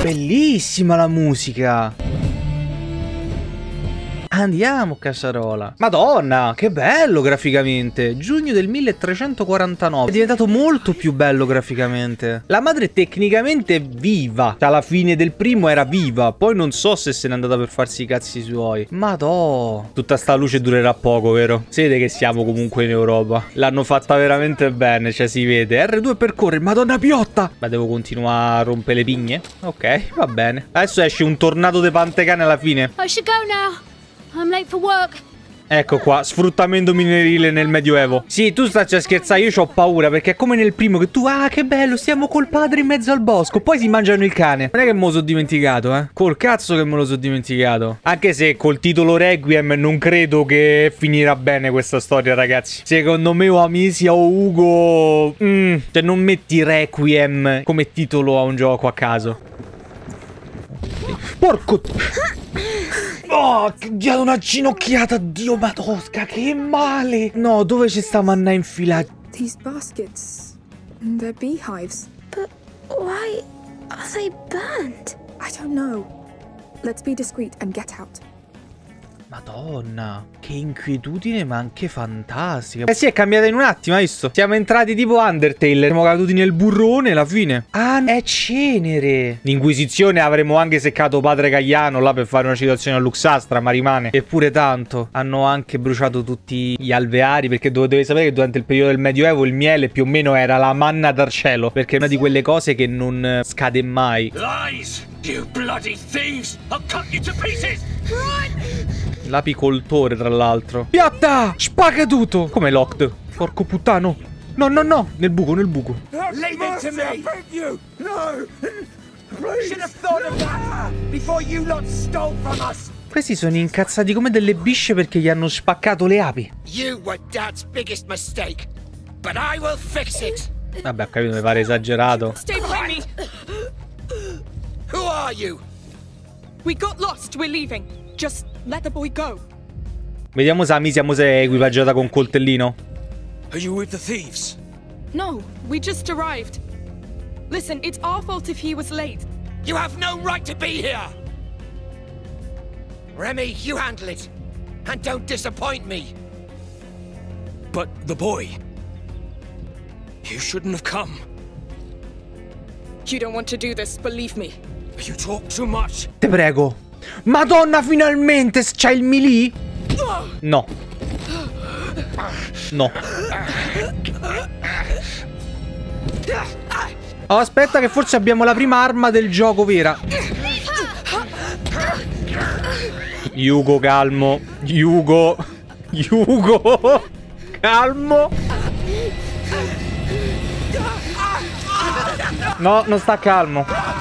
bellissima la musica. Andiamo, Casarola. Madonna, che bello graficamente. Giugno del 1349. È diventato molto più bello graficamente. La madre tecnicamente è viva. Cioè, alla fine del primo era viva. Poi non so se se n'è andata per farsi i cazzi suoi. Madò. Tutta sta luce durerà poco, vero? Si vede che siamo comunque in Europa. L'hanno fatta veramente bene. Cioè, si vede. R2 percorre. Madonna piotta. Ma devo continuare a rompere le pigne? Ok, va bene. Adesso esce un tornado de pantecane alla fine. I should go now. I'm late for work. Ecco qua, sfruttamento minorile nel Medioevo. Sì, tu stai a scherzare, io ho paura, perché è come nel primo che tu, ah che bello, stiamo col padre in mezzo al bosco, poi si mangiano il cane. Non è che me lo so dimenticato, eh. Col cazzo che me lo so dimenticato. Anche se col titolo Requiem non credo che finirà bene questa storia, ragazzi. Secondo me o Amicia o Ugo... Cioè non metti Requiem come titolo a un gioco a caso. Porco... Oh, che ho dato una ginocchiata, Dio madosca, che male. No, dove ci sta manna infilata? These baskets, they're beehives. But why are they burnt? I don't know. Let's be discreet and get out. Madonna, che inquietudine, ma anche fantastica. Eh sì, è cambiata in un attimo, hai visto? Siamo entrati tipo Undertale, siamo caduti nel burrone alla fine. Ah, è cenere. L'Inquisizione avremmo anche seccato padre Cagliano là per fare una citazione a Luxastra, ma rimane. Eppure tanto. Hanno anche bruciato tutti gli alveari, perché dovevi sapere che durante il periodo del Medioevo il miele più o meno era la manna dal cielo, perché è una di quelle cose che non scade mai. Lies! You bloody thieves! I'll cut you to pieces! L'apicoltore, tra l'altro. Piatta! Spaga tutto! Come locked? Porco puttano! No, no, no! Nel buco, nel buco. Leave it to me! I beg you! No! Please! Should have thought of that before you lot stole from us! Questi sono incazzati come delle bisce perché gli hanno spaccato le api. You were Dad's biggest mistake, but I will fix it! Vabbè, ho capito, mi pare esagerato. Stay behind me! Who are you? We got lost, we're leaving. Just let the boy go. Vediamo se Amicia è equipaggiata con coltellino. Are you with the thieves? No, we just arrived. Listen, it's our fault if he was late. You have no right to be here! Remy, you handle it. And don't disappoint me. But the boy... You shouldn't have come. You don't want to do this, believe me. You talk too much. Te prego. Madonna, finalmente c'hai il melee? No. No. Oh, aspetta che forse abbiamo la prima arma del gioco vera. Hugo, calmo. Hugo. Hugo. Calmo. No, non sta calmo.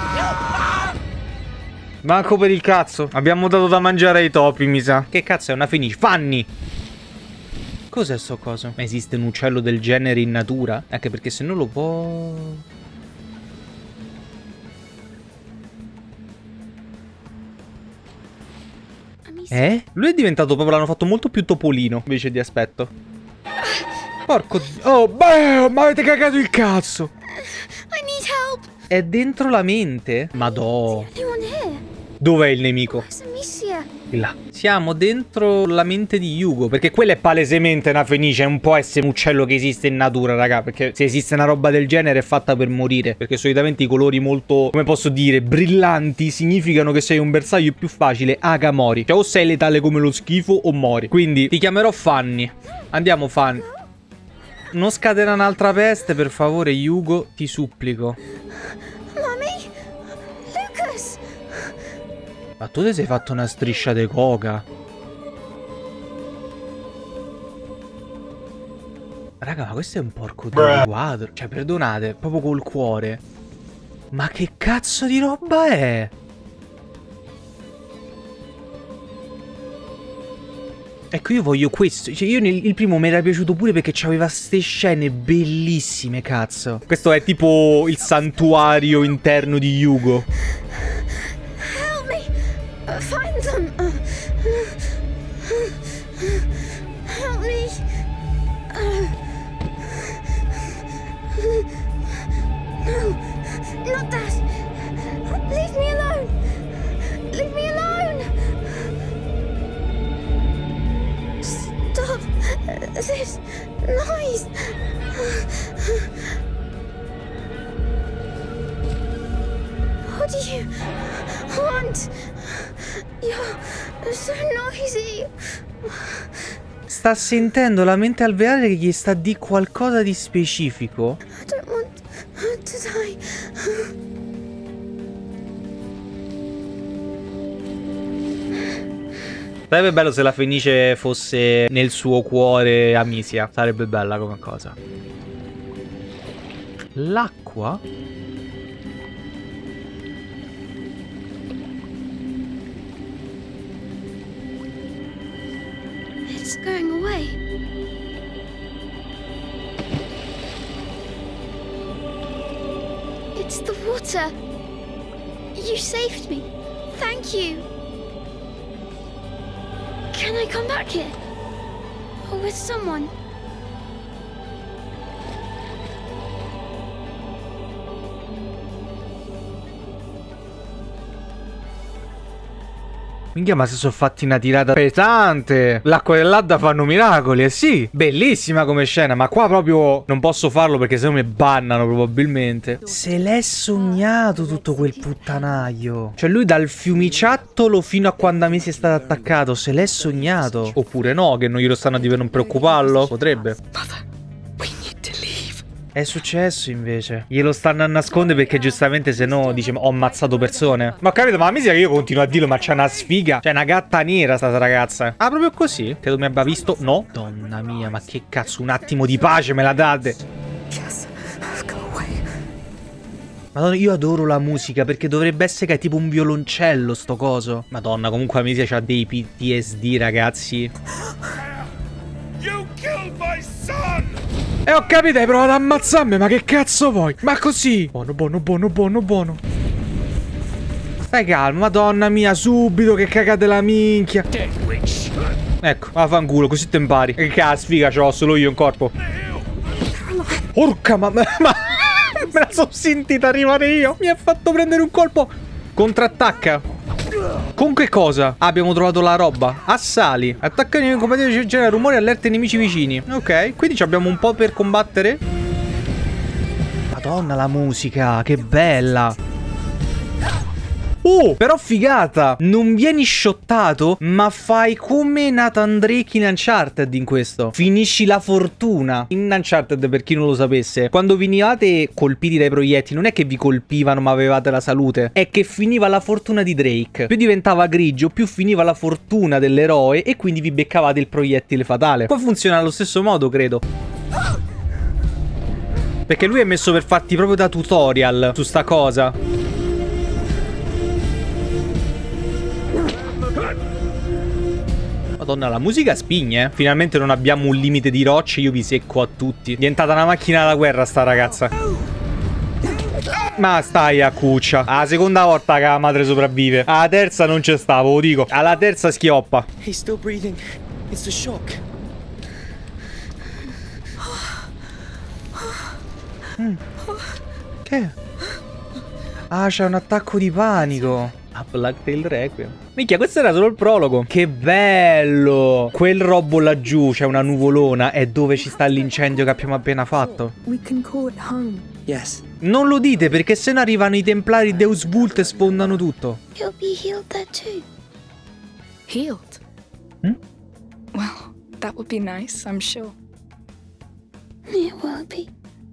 Manco per il cazzo. Abbiamo dato da mangiare ai topi, mi sa. Che cazzo è una finish? Fanny! Cos'è sto coso? Ma esiste un uccello del genere in natura? Anche perché se non lo può... Lui è diventato proprio... L'hanno fatto molto più topolino invece di aspetto. Porco... Oh, beh, ma avete cagato il cazzo! I need help. È dentro la mente? Madò. Anyone here? Dov'è il nemico? Where's Amicia? Di là. Siamo dentro la mente di Hugo. Perché quella è palesemente una fenice. Non può essere un uccello che esiste in natura, raga. Perché se esiste una roba del genere è fatta per morire. Perché solitamente i colori molto, come posso dire, brillanti significano che sei un bersaglio più facile. Aga, mori. Cioè o sei letale come lo schifo o mori. Quindi ti chiamerò Fanny. Andiamo, Fanny. Non scatena un'altra peste, per favore, Hugo, ti supplico. Mommy? Lucas? Ma tu ti sei fatto una striscia di coca? Raga, ma questo è un porco di quadro. Cioè, perdonate, proprio col cuore. Ma che cazzo di roba è? Ecco, io voglio questo. Cioè, io il primo mi era piaciuto pure perché c'aveva ste scene bellissime, cazzo. Questo è tipo il santuario interno di Hugo. Help me. Find them. Help me. No, not that. Leave me alone. this noise? What do you want? You're so noisy. Sta sentendo la mente alveare che gli sta di qualcosa di specifico. I don't want to die. Sarebbe bello se la Fenice fosse nel suo cuore Amicia. Sarebbe bella come cosa. L'acqua? It's going away. It's the water. You saved me. Thank you. Can I come back here? Or with someone? Minchia, ma si sono fatti una tirata pesante. L'acqua dell'Adda fanno miracoli, eh sì. Bellissima come scena, ma qua proprio non posso farlo perché se no mi bannano probabilmente. Se l'è sognato tutto quel puttanaio. Cioè lui dal fiumiciattolo fino a quando mi si è stato attaccato, se l'è sognato. Oppure no, che non glielo stanno a dire per non preoccuparlo. Potrebbe. È successo invece. Glielo stanno a nascondere perché giustamente se no dice ho ammazzato persone. Ma ho capito, ma la miseria che io continuo a dirlo, ma c'è una sfiga. C'è una gatta nera sta ragazza. Ah, proprio così? Credo mi abbia visto. No. Donna mia, ma che cazzo, un attimo di pace me la date. Yes, go away. Madonna, io adoro la musica perché dovrebbe essere che è tipo un violoncello sto coso. Madonna, comunque la miseria c'ha dei PTSD, ragazzi. You killed my son! E ho capito, hai provato ad ammazzarmi, ma che cazzo vuoi? Ma così? Buono, buono, buono, buono, buono. Stai calmo, madonna mia, subito che cagate la minchia. Ecco, vaffanculo, così te impari. Che cazzo, figa, ce l'ho solo io in corpo. Porca, ma me la sono sentita arrivare io. Mi ha fatto prendere un colpo. Contrattacca. Con che cosa? Ah, abbiamo trovato la roba. Assali. Attacca i combattenti, genera rumori, allerta i nemici vicini. Ok, quindi abbiamo un po' per combattere. Madonna la musica, che bella. Oh, però figata. Non vieni shottato, ma fai come Nathan Drake in Uncharted in questo. Finisci la fortuna. In Uncharted, per chi non lo sapesse, quando venivate colpiti dai proiettili, non è che vi colpivano ma avevate la salute, è che finiva la fortuna di Drake. Più diventava grigio, più finiva la fortuna dell'eroe e quindi vi beccavate il proiettile fatale. Qua funziona allo stesso modo, credo. Perché lui è messo per farti proprio da tutorial su sta cosa. Madonna, la musica spigne. Finalmente non abbiamo un limite di rocce. Io vi secco a tutti. È diventata una macchina da guerra sta ragazza. Ma stai a cuccia. Alla seconda volta che la madre sopravvive. Alla terza non c'è stavo, lo dico. Alla terza schioppa. He's still breathing. It's the shock. Che? Ah, c'è un attacco di panico. A Black Tail Requiem. Minchia, questo era solo il prologo. Che bello. Quel robo laggiù, c'è una nuvolona. È dove ci sta l'incendio che abbiamo appena fatto. We can call it home. Yes. Non lo dite perché se no arrivano i templari Deus Vult e sfondano tutto. He'll be healed there too. Healed? Well, that would be nice, I'm sure. It will be.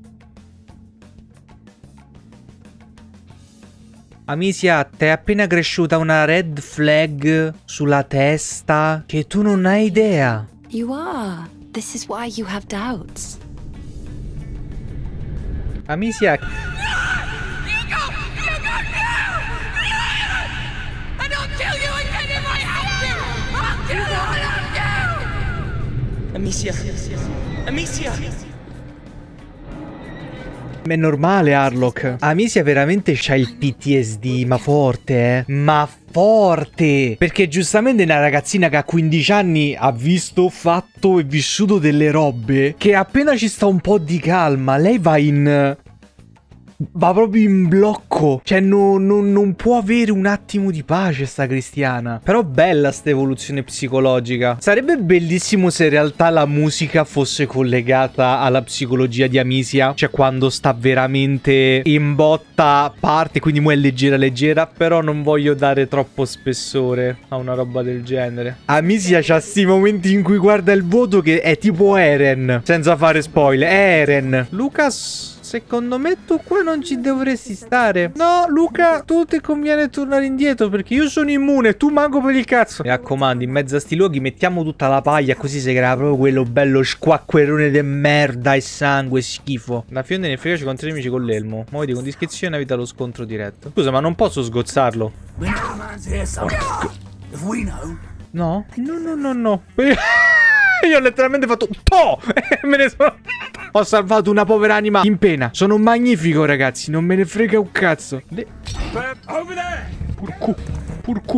Amicia, ti è appena cresciuta una red flag sulla testa che tu non hai idea. You are. This is why you have doubts. Amicia... Amicia. Amicia. È normale, Harlock. Amicia veramente c'ha il PTSD, ma forte, Ma forte! Perché giustamente è una ragazzina che a 15 anni ha visto, fatto e vissuto delle robe che appena ci sta un po' di calma, lei va in... va proprio in blocco. Cioè non può avere un attimo di pace sta Cristiana. Però bella sta evoluzione psicologica. Sarebbe bellissimo se in realtà la musica fosse collegata alla psicologia di Amicia. Cioè quando sta veramente in botta parte, quindi mo è leggera leggera. Però non voglio dare troppo spessore a una roba del genere. Amicia c'ha sti momenti in cui guarda il voto che è tipo Eren. Senza fare spoiler, Eren. Lucas, secondo me tu qua non ci dovresti stare. No, Luca, tu ti conviene tornare indietro perché io sono immune, tu manco per il cazzo. Mi raccomando, in mezzo a sti luoghi mettiamo tutta la paglia, così si crea proprio quello bello squacquerone de merda e sangue, schifo. La fionda ne frega con 3 nemici con l'elmo. Ma vedi, con discrezione evita lo scontro diretto. Scusa, ma non posso sgozzarlo. No? No. Io ho letteralmente fatto toh! E me ne sono... Ho salvato una povera anima in pena. Sono magnifico, ragazzi. Non me ne frega un cazzo. Purcu.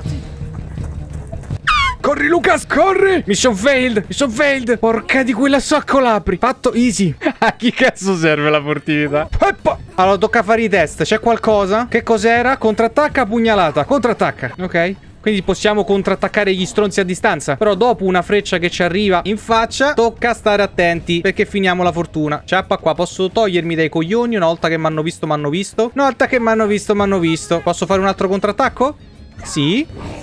Corri, Lucas, corri! Mission failed. Porca di quella saccolapri. Fatto easy. A chi cazzo serve la furtività? Allora, tocca fare i test. C'è qualcosa? Che cos'era? Contrattacca, pugnalata. Contrattacca. Ok. Quindi possiamo contrattaccare gli stronzi a distanza. Però dopo una freccia che ci arriva in faccia, tocca stare attenti, perché finiamo la fortuna. Ciappa qua, posso togliermi dai coglioni. Una volta che mi hanno visto, Una volta che mi hanno visto. Posso fare un altro contrattacco? Sì.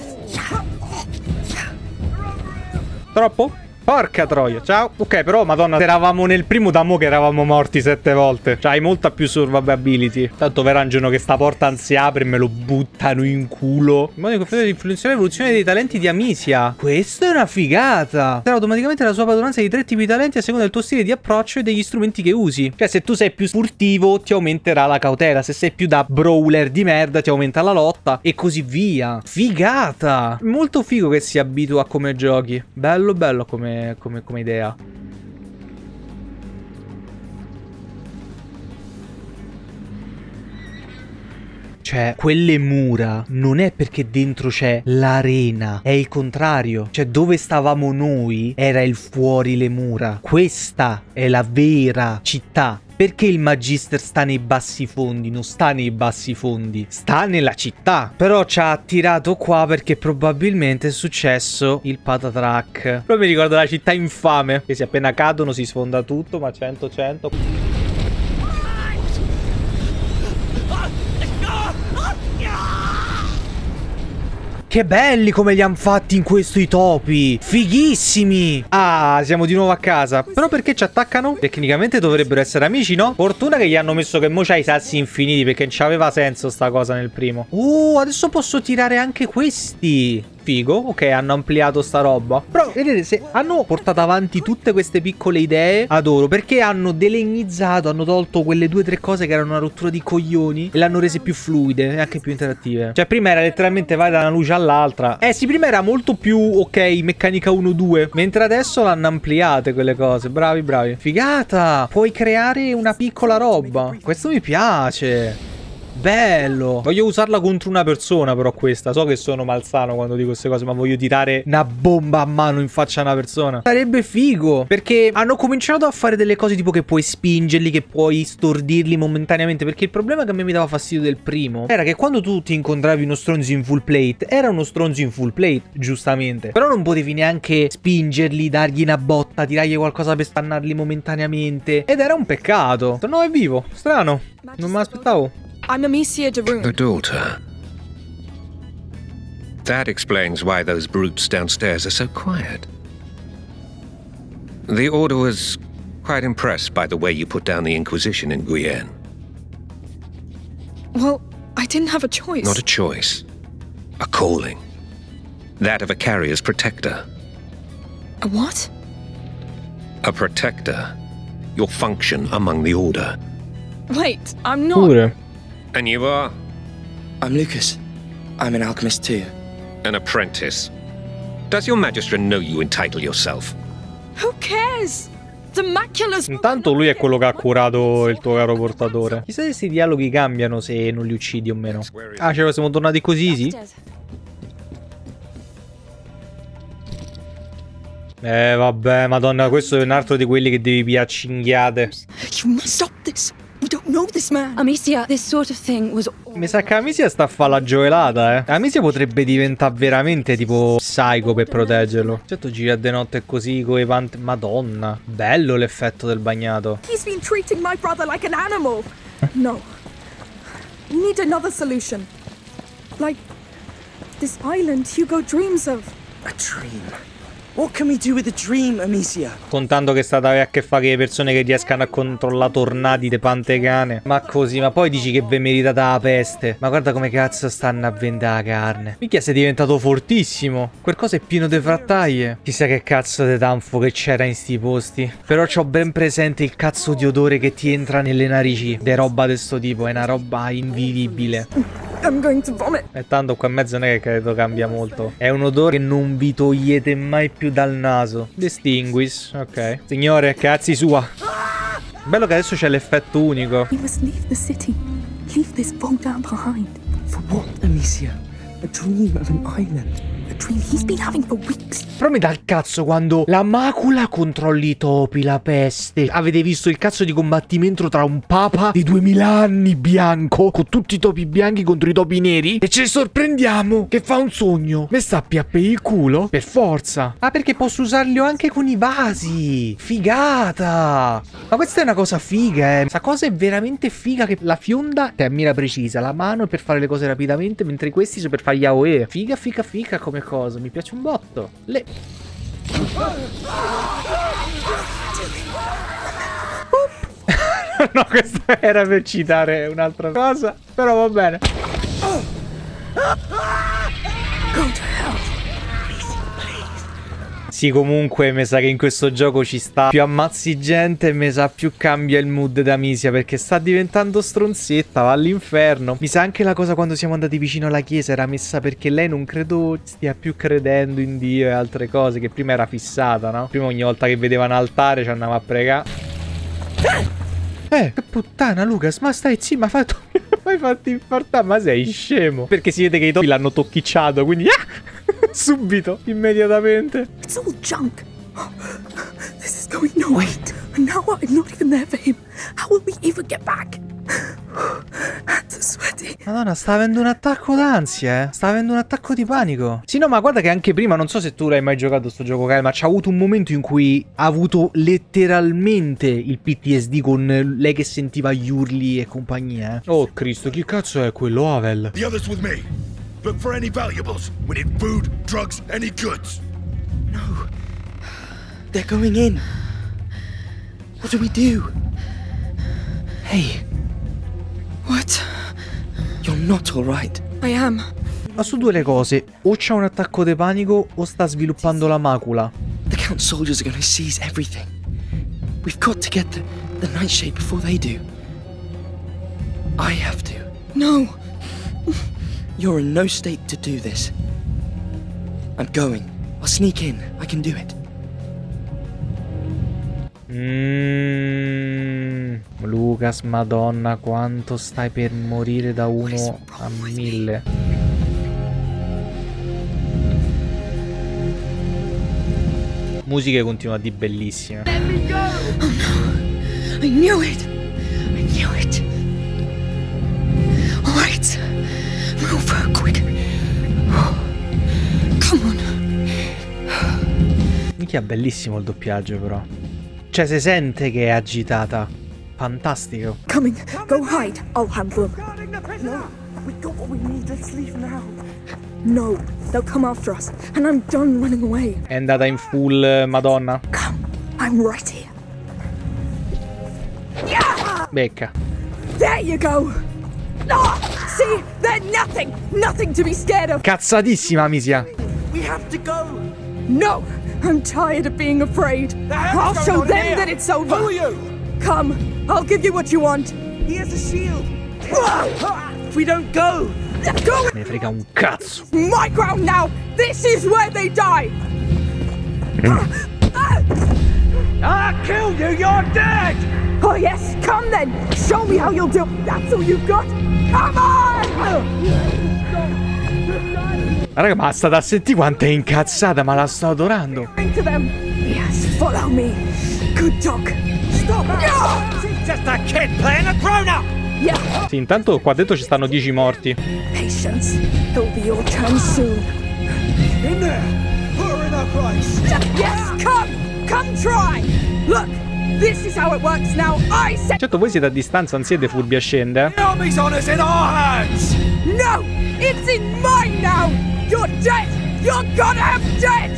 Troppo? Porca troia, ciao. Ok, però, madonna, se eravamo nel primo, da mo' che eravamo morti 7 volte. Cioè, hai molta più survivability. Tanto verangelo che sta porta non si apre e me lo buttano in culo. In modo di influenzare l'evoluzione dei talenti di Amicia. Questa è una figata. Sarà automaticamente la sua padronanza di 3 tipi di talenti a seconda del tuo stile di approccio e degli strumenti che usi. Cioè, se tu sei più furtivo, ti aumenterà la cautela. Se sei più da brawler di merda, ti aumenta la lotta. E così via. Figata. Molto figo che si abitua a come giochi. Bello come idea. Cioè, quelle mura non è perché dentro c'è l'arena, è il contrario. Cioè, dove stavamo noi era il fuori le mura. Questa è la vera città. Perché il Magister sta nei bassi fondi? Non sta nei bassi fondi, sta nella città. Però ci ha attirato qua perché probabilmente è successo il patatrack. Però mi ricordo la città infame, che se appena cadono si sfonda tutto, ma 100. Che belli come li hanno fatti in questo i topi. Fighissimi. Ah, siamo di nuovo a casa. Però perché ci attaccano? Tecnicamente dovrebbero essere amici, no? Fortuna che gli hanno messo che mo c'ha i sassi infiniti, perché non c'aveva senso sta cosa nel primo. Adesso posso tirare anche questi. Figo, ok, hanno ampliato sta roba. Però vedete, se hanno portato avanti tutte queste piccole idee, adoro, perché hanno delegnizzato, hanno tolto quelle 2 o 3 cose che erano una rottura di coglioni e l'hanno rese più fluide e anche più interattive. Cioè prima era letteralmente vai da una luce all'altra. Sì, prima era molto più, ok, meccanica 1-2, mentre adesso l'hanno ampliate quelle cose. Bravi. Figata, puoi creare una piccola roba. Questo mi piace. Bello. Voglio usarla contro una persona però questa. So che sono malsano quando dico queste cose, ma voglio tirare una bomba a mano in faccia a una persona. Sarebbe figo, perché hanno cominciato a fare delle cose tipo che puoi spingerli, che puoi stordirli momentaneamente. Perché il problema che a me mi dava fastidio del primo era che quando tu ti incontravi uno stronzo in full plate, era uno stronzo in full plate, giustamente. Però non potevi neanche spingerli, dargli una botta, tirargli qualcosa per spannarli momentaneamente. Ed era un peccato. No, è vivo. Strano. Non me l'aspettavo. I'm Amicia de Rune. A daughter. That explains why those brutes downstairs are so quiet. The Order was quite impressed by the way you put down the Inquisition in Guyenne. Well, I didn't have a choice. Not a choice. A calling. That of a carrier's protector. A what? A protector. Your function among the Order. Wait, I'm not. Pure. And you are? I'm Lucas. I'm an alchemist too. An apprentice. Does your Magister know you entitle yourself? Who cares? The Macula's... Intanto lui è quello che ha curato il tuo caro portatore. Chissà se questi dialoghi cambiano se non li uccidi o meno. Ah, cioè siamo tornati così, sì? Vabbè, madonna, questo è un altro di quelli che devi pigliare a cinghiate. You must stop this. We don't know this man. Amicia, this sort of thing was... Mi sa che Amicia sta a fare la gioelata, eh. Amicia potrebbe diventare veramente tipo psycho per proteggerlo. Certo gira de notte così con i panti. Madonna, bello l'effetto del bagnato. He's been treating my brother like an animal. No. We need another solution. Like this island Hugo dreams of. A dream? What can we do with a dream, Amicia? Contando che è stata a che fare con le persone che riescano a controllare tornadi de pantegane. Ma così, ma poi dici che ve meritate la peste. Ma guarda come cazzo stanno a vendere la carne. Minchia, sei diventato fortissimo. Quel coso è pieno di frattaglie. Chissà che cazzo di tanfo che c'era in sti posti. Però c'ho ben presente il cazzo di odore che ti entra nelle narici. De roba di sto tipo, è una roba invivibile. I'm going to vomit. E tanto qua in mezzo non è che credo cambia molto. È un odore che non vi togliete mai più dal naso. Distinguish, ok. Signore, cazzi sua. Bello che adesso c'è l'effetto unico. We must leave the city. Leave this Volga behind. For what, Amicia? A dream of an island? A dream he's been having for weeks. Però mi dà il cazzo quando la macula controlli i topi, la peste. Avete visto il cazzo di combattimento tra un papa di 2000 anni bianco con tutti i topi bianchi contro i topi neri? E ci sorprendiamo che fa un sogno. Me sta per il culo? Per forza. Ah, perché posso usarli anche con i vasi. Figata. Ma questa è una cosa figa, Questa cosa è veramente figa, che la fionda è a mira precisa. La mano è per fare le cose rapidamente, mentre questi sono per fare gli AOE. Figa, figa, figa come cosa. Mi piace un botto. No, questo era per citare un'altra cosa, però va bene. Sì, comunque mi sa che in questo gioco ci sta più ammazzi gente e mi sa più cambia il mood da Amicia, perché sta diventando stronzetta, va all'inferno. Mi sa anche la cosa quando siamo andati vicino alla chiesa era messa perché lei non credo stia più credendo in Dio e altre cose, che prima era fissata, no? Prima ogni volta che vedeva un altare ci andava a pregare. Che puttana, Lucas, ma stai zitto, ma hai fatto infartare, ma sei scemo. Perché si vede che i topi l'hanno tocchicciato, quindi subito, immediatamente. It's all junk. This is going nowhere. And now I'm not even there for him. How will we ever get back? Hands are sweaty. Madonna, sta avendo un attacco d'ansia, Sta avendo un attacco di panico. Sì, no, ma guarda che anche prima, non so se tu l'hai mai giocato sto gioco, Kyle, ma c'ha avuto un momento in cui ha avuto letteralmente il PTSD con lei che sentiva gli urli e compagnia, Oh, Cristo, chi cazzo è quello, Havel? The others with me. Look for any valuables. We need food, drugs, any goods. No. They're going in. What do we do? Hey. What? You're not all right. I am. Ma su due le cose, o c'ha un attacco di panico o sta sviluppando la macula. The Count soldiers are going to seize everything. We've got to get the nightshade before they do. I have to. No. You're in no state to do this. I'm going. I'll sneak in. I can do it. Lucas, madonna, quanto stai per morire da 1 a 1000. Musiche continua di bellissime. Oh no. I knew it. I knew it. All right. Move quick. Come on. Minchia, bellissimo il doppiaggio però. Cioè, si sente che è agitata. Fantastico. Coming. Go hide. I'll handle them. No. We got what we need. Let's leave now. No. They'll come after us. And I'm done running away. È andata in full Madonna. Come. I'm right here. Yeah! Becca. There you go. Ah! See? They're nothing. Nothing to be scared of. Cazzatissima, Amicia. We have to go. No. I'm tired of being afraid. I'll show them that it's over. Who are you? Come. I'll give you what you want. He has a shield. If we don't go. Go. Ne frega un cazzo. My ground now. This is where they die. I killed you. You're dead. Oh yes. Come then. Show me how you'll do. That's all you've got. Come on. Raga, ma state a sentire quanto è incazzata, ma la sto adorando. Into them. Yes. Follow me. Good dog. Stop. Just a kid playing a grown-up! Yeah. Sì, intanto qua dentro ci stanno 10 morti. Patience. It'll be your turn soon. In there! Put her in her place! Yes, come try! Look, this is how it works now. I said. Certo, voi siete a distanza, non siete furbi a scendere. The army's on us in our hands! No, it's in mine now. You're dead. You're goddamn dead.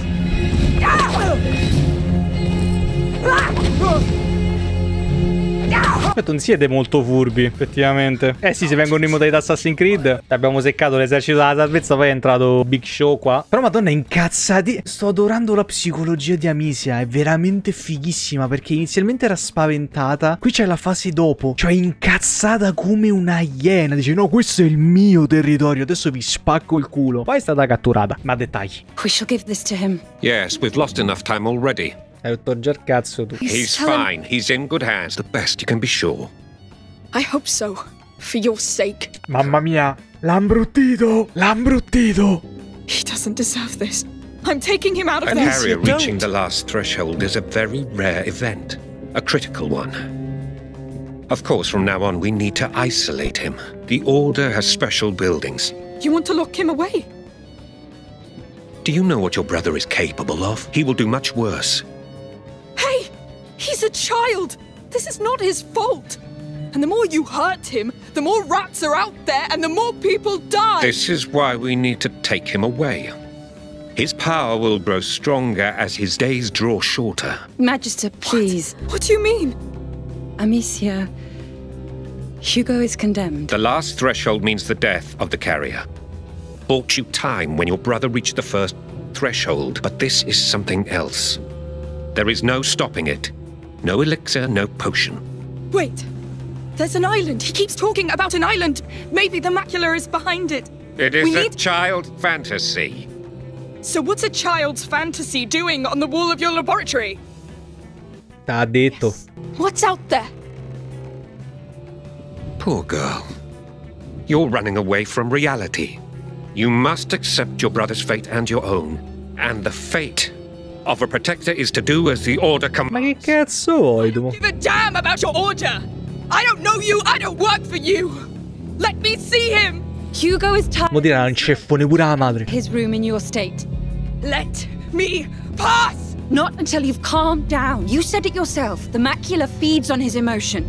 Aspetta, non siete molto furbi, effettivamente. Eh sì, se vengono in modalità Assassin's Creed. Abbiamo seccato l'esercito della salvezza, poi è entrato Big Show qua. Però madonna, incazzati. Sto adorando la psicologia di Amicia, è veramente fighissima, perché inizialmente era spaventata. Qui c'è la fase dopo, cioè incazzata come una iena. Dice, no, questo è il mio territorio, adesso vi spacco il culo. Poi è stata catturata, ma dettagli. We shall give this to him. Yes, we've lost enough time already. Hai rotto già il cazzo tu. He's fine. He's in good hands. The best you can be sure. I hope so. For your sake. Mamma mia, l'ha imbruttito, l'ha imbruttito. He doesn't deserve this. I'm taking him out of A this. carrier reaching the last threshold is a very rare event. A critical one. Of course, from now on, we need to isolate him. The Order has special buildings. You want to lock him away? Do you know what your brother is capable of? He will do much worse. Hey! He's a child! This is not his fault! And the more you hurt him, the more rats are out there and the more people die! This is why we need to take him away. His power will grow stronger as his days draw shorter. Magister, please. What do you mean? Amicia, Hugo is condemned. The last threshold means the death of the carrier. Bought you time when your brother reached the first threshold, but this is something else. There is no stopping it. No elixir, no potion. Wait. There's an island. He keeps talking about an island. Maybe the macula is behind it. It is a child fantasy. So what's a child's fantasy doing on the wall of your laboratory? T'ha detto. Yes. What's out there? Poor girl. You're running away from reality. You must accept your brother's fate and your own. And the fate of a protector is to do as the Order commands. Ma che cazzo vuoi tu? Give a damn about your order! I don't know you, I don't work for you! Let me see him! Hugo is tired. Mo dirà un ceffone pure la madre. His room in your state. Let me pass! Not until you've calmed down. You said it yourself. The macula feeds on his emotion.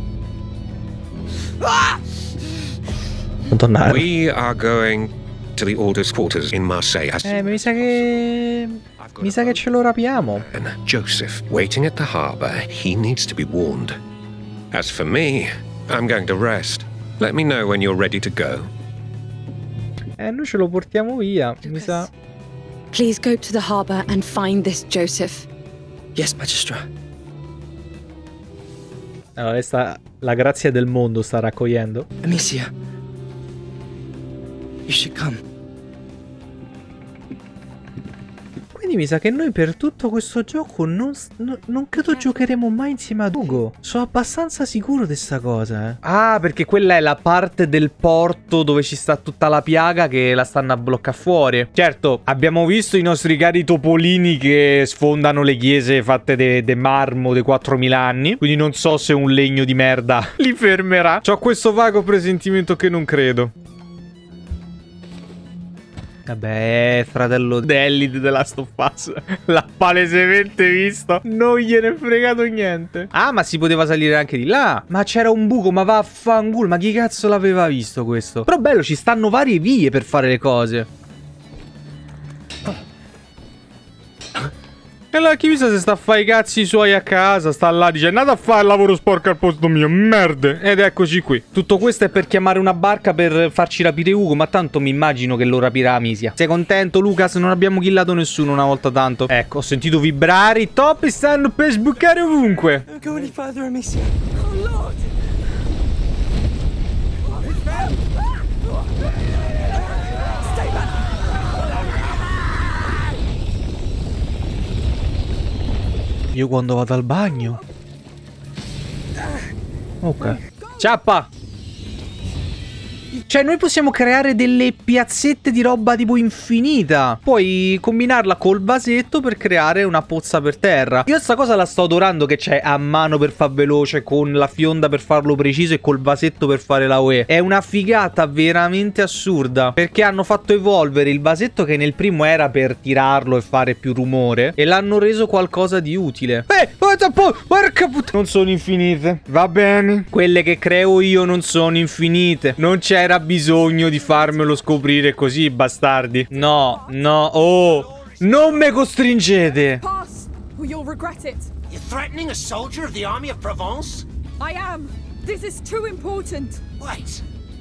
Ah! Madonna. We are going to the Order's quarters in Marseille. Mi sa che... Mi sa che ce lo rapiamo. And Joseph, waiting at the harbor, he needs to be warned. As for me, I'm going to rest. Let me know when you're ready to go. Noi ce lo portiamo via, mi sa. Please go to the harbor and find this Joseph. Yes, Magistra. Allora, la grazia del mondo sta raccogliendo. Amicia, you should come. Quindi mi sa che noi per tutto questo gioco non credo giocheremo mai insieme ad Ugo. Sono abbastanza sicuro di sta cosa, Ah, perché quella è la parte del porto dove ci sta tutta la piaga che la stanno a bloccare fuori. Certo, abbiamo visto i nostri cari topolini che sfondano le chiese fatte de marmo dei 4000 anni. Quindi non so se un legno di merda li fermerà. C'ho questo vago presentimento che non credo. Vabbè, fratello Delli The Last of Us l'ha palesemente visto. Non gliene è fregato niente. Ah, ma si poteva salire anche di là. Ma c'era un buco, ma vaffanculo. Ma chi cazzo l'aveva visto questo? Però bello, ci stanno varie vie per fare le cose. E allora chi sa se sta a fare i cazzi suoi a casa. Sta là, dice, andate a fare il lavoro sporco al posto mio. Merde. Ed eccoci qui. Tutto questo è per chiamare una barca per farci rapire Ugo. Ma tanto mi immagino che lo rapirà Amicia. Sei contento, Lucas? Non abbiamo killato nessuno una volta tanto. Ecco, ho sentito vibrare. I topi stanno per sbucare ovunque. Don't go any further, Amicia. Oh, Lord. Stay back. Io quando vado al bagno. Ok. Ciappa. Cioè, noi possiamo creare delle piazzette di roba tipo infinita. Puoi combinarla col vasetto per creare una pozza per terra. Io sta cosa la sto adorando, che c'è a mano per far veloce, con la fionda per farlo preciso e col vasetto per fare la UE. È una figata veramente assurda, perché hanno fatto evolvere il vasetto, che nel primo era per tirarlo e fare più rumore, e l'hanno reso qualcosa di utile. Porca puttana. Non sono infinite. Va bene. Quelle che creo io non sono infinite. Non c'era bisogno di farmelo scoprire così, bastardi. No, no, oh, non me costringete. Pass, or you'll regret it. You're threatening a soldier of the army of Provence? I am. This is too important. Wait.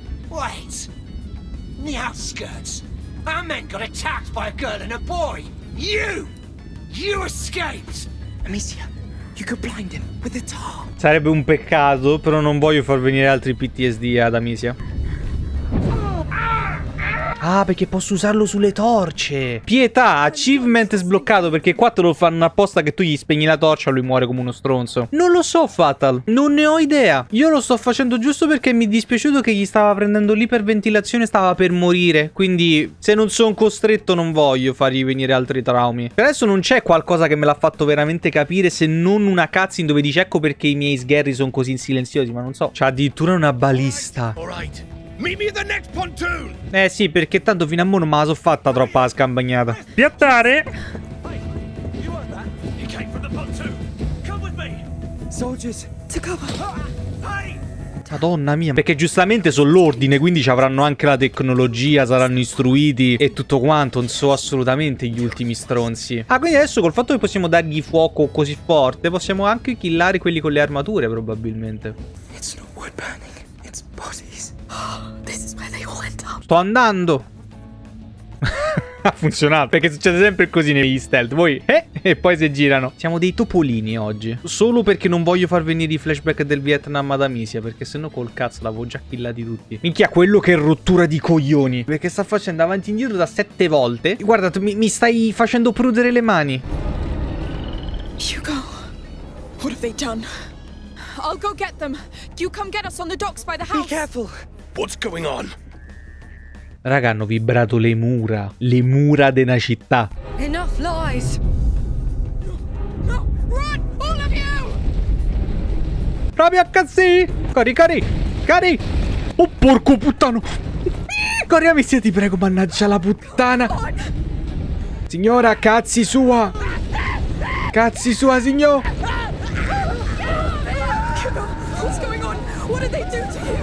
In the outskirts, our men got attacked by a girl and a boy. You escaped. Amicia, you could blind him with the tar. Sarebbe un peccato, però non voglio far venire altri PTSD ad Amicia. Ah, perché posso usarlo sulle torce. Pietà, achievement sbloccato, perché qua te lo fanno apposta che tu gli spegni la torcia e lui muore come uno stronzo. Non lo so, Fatal. Non ne ho idea. Io lo sto facendo giusto perché mi è dispiaciuto che gli stava prendendo l'iperventilazione, stava per morire. Quindi, se non sono costretto, non voglio fargli venire altri traumi. Per adesso non c'è qualcosa che me l'ha fatto veramente capire, se non una cutscene dove dice ecco perché i miei sgherri sono così silenziosi, ma non so. C'ha addirittura una balista. Meet me at the next pontoon. Sì, perché tanto fino a mo' non me la so fatta troppa la scampagnata. Piattare. You heard that? You came from the pontoon. Come with me. Soldiers, To cover. Hey! Madonna mia. Perché giustamente sono l'ordine, quindi ci avranno anche la tecnologia, saranno istruiti e tutto quanto. Non so assolutamente gli ultimi stronzi. Ah, quindi adesso col fatto che possiamo dargli fuoco così forte, possiamo anche killare quelli con le armature, probabilmente. it's not wood burning, it's bodies. This is where they all end up. Sto andando. Ha funzionato, perché succede sempre così negli stealth. Voi e poi si girano. Siamo dei topolini oggi. Solo perché non voglio far venire i flashback del Vietnam ad Amicia, perché sennò col cazzo l'avevo già killati tutti. Minchia, quello che è rottura di coglioni, perché sta facendo avanti e indietro da 7 volte. Guarda, mi stai facendo prudere le mani. Hugo, what have they done? I'll go get them. You come get us on the docks by the house. Be careful. What's going on? Raga, hanno vibrato le mura. Le mura della città. Enough lies. No, run, all of you! Proprio a cazzi. Cari. Oh, porco puttano. Corri, Amicia, ti prego, mannaggia la puttana. Signora, cazzi sua. Cazzi sua, signor. What's going on? What did they do to you?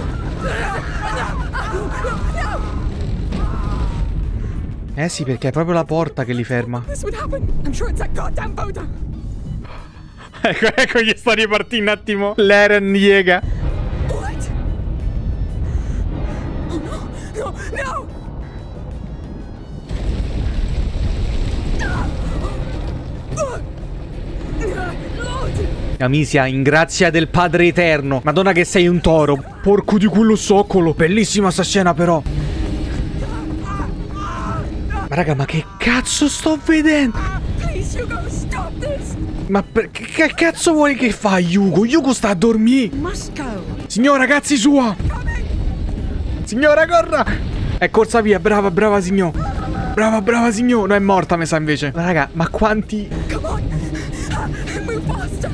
Eh sì, perché è proprio la porta che li ferma. This would happen. I'm sure it's that goddamn Boda. Ecco, gli sta ripartendo un attimo l'Eren Diega. What? Oh no! Lord! Amicia, in grazia del Padre Eterno. Madonna che sei un toro. Porco di quello soccolo. Bellissima sta scena però. Ma raga, ma che cazzo sto vedendo? Please, Hugo, stop this! Ma che cazzo vuoi che fa Hugo? Hugo sta a dormire. Must go. Signora, cazzi sua. Signora, corra. È corsa via, brava signor. Brava signor. No, è morta, mi sa invece. Ma raga, ma quanti... Come on! Move faster!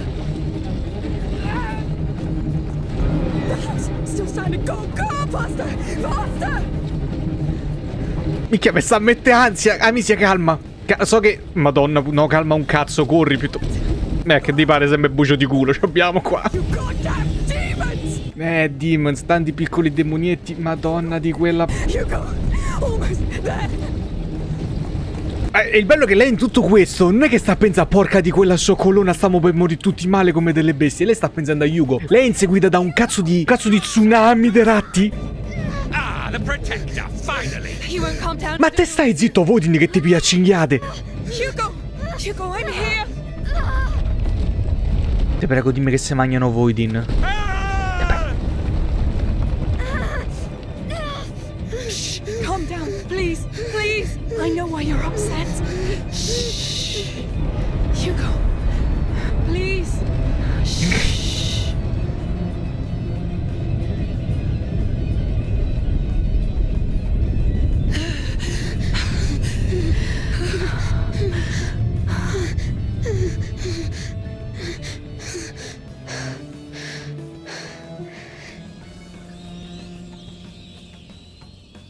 The house still standing. Go faster! Faster! Minchia, mi sta a mettere ansia. Amicia, calma. So che... Madonna, no, calma un cazzo, corri piuttosto. Che ti pare sempre bucio di culo, ci abbiamo qua. You goddamn demons! Demons, tanti piccoli demonietti. Madonna di quella... Hugo, almost there! E il bello è che lei in tutto questo non è che sta pensando porca di quella scioccolona, stiamo per morire tutti male come delle bestie. Lei sta pensando a Hugo. Lei è inseguita da un cazzo di tsunami dei ratti. Ah, the protector, finally. You won't calm down. Ma te stai zitto, Vodin, che ti pia cinghiate. Hugo, I'm here! Ti prego, dimmi che se mangiano Vodin. Shh, calm down, please. I know why you're upset. Shh. Hugo, please. Shh.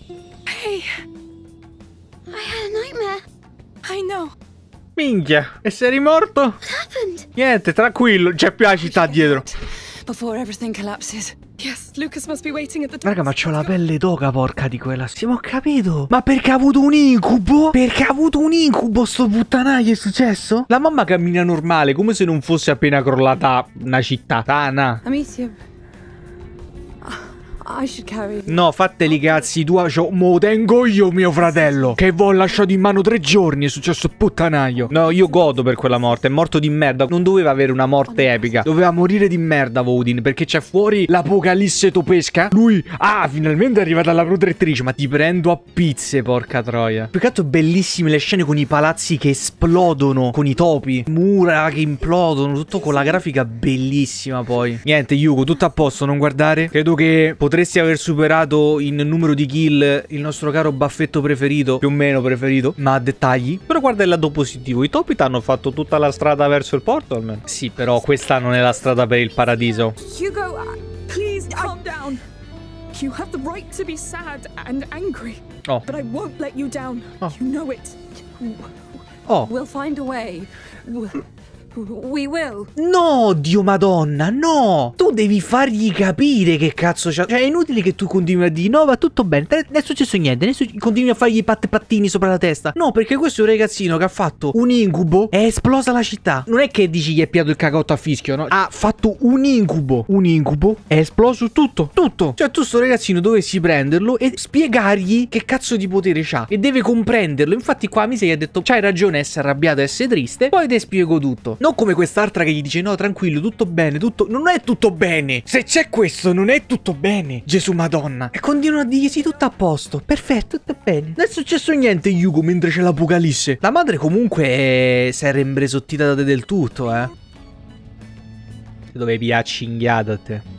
Hey, I had a nightmare. I know. Minchia, e sei rimorto? What happened? Niente, tranquillo, c'è più la città dietro. Before everything collapses. Yes, Lucas must be waiting at the Raga, ma c'ho la pelle d'oca, porca di quella. Sì, ma ho capito. Ma perché ha avuto un incubo? Perché ha avuto un incubo sto puttanaio, è successo? La mamma cammina normale, come se non fosse appena crollata una città. Tana. Amicia, I should carry. No, fateli cazzi tua, mo tengo io mio fratello, che v'ho lasciato in mano 3 giorni, è successo puttanaio. No, io godo per quella morte, è morto di merda. Non doveva avere una morte epica, doveva morire di merda Vodin, perché c'è fuori l'apocalisse topesca. Lui, finalmente è arrivata la protettrice, ma ti prendo a pizze, porca troia. Più che altro bellissime le scene con i palazzi che esplodono, con i topi, mura che implodono, tutto con la grafica bellissima poi. Niente, Yuko, tutto a posto, non guardare. Credo che potresti aver superato in numero di kill il nostro caro baffetto preferito, più o meno preferito, ma a dettagli. Però guarda il lato positivo, i topi ti hanno fatto tutta la strada verso il porto almeno. Sì, però questa non è la strada per il paradiso. Hugo, please calm down. You have the right to be sad and angry. Oh. But I won't let you down. Oh. You know it. Oh. We'll find a way. We will. No, Dio madonna, no. Tu devi fargli capire che cazzo c'ha. Cioè è inutile che tu continui a dire no, va tutto bene, non è successo niente, continui a fargli i pattini sopra la testa. No, perché questo è un ragazzino che ha fatto un incubo, è esplosa la città. Non è che dici gli è piato il cagotto a fischio, no? Ha fatto un incubo, è esploso tutto. Cioè tu sto ragazzino dovessi prenderlo e spiegargli che cazzo di potere c'ha, e deve comprenderlo. Infatti qua mi sei detto c'hai ragione a essere arrabbiato, a essere triste, poi ti spiego tutto. Non come quest'altra che gli dice no, tranquillo, tutto bene, tutto. Non è tutto bene. Se c'è questo non è tutto bene, Gesù Madonna. E continua a dirgli sì, tutto a posto, perfetto, tutto bene. Non è successo niente, Yugo, mentre c'è l'apocalisse. La madre comunque si era imbresottita del tutto, eh. Dovevi accinghiata a te.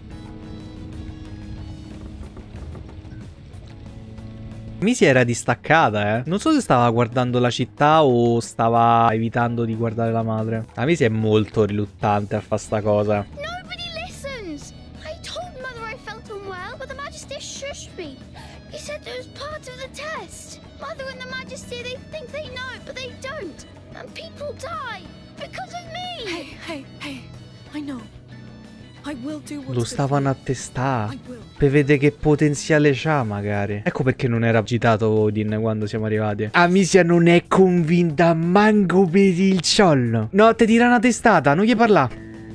Misia era distaccata, non so se stava guardando la città o stava evitando di guardare la madre. La Misia è molto riluttante a fare sta cosa. Nobody listens. I told Mother I felt unwell, but the Majesty shushed me. He said it was part of the test. Mother and the Majesty, they think they know, but they don't. And people die because of me. Hey, I know. I will do what's Lo stavano a testare per vedere che potenziale c'ha magari. Ecco perché non era agitato Odin quando siamo arrivati. Amicia non è convinta manco per il ciollo. No, te tira una testata, non gli parla.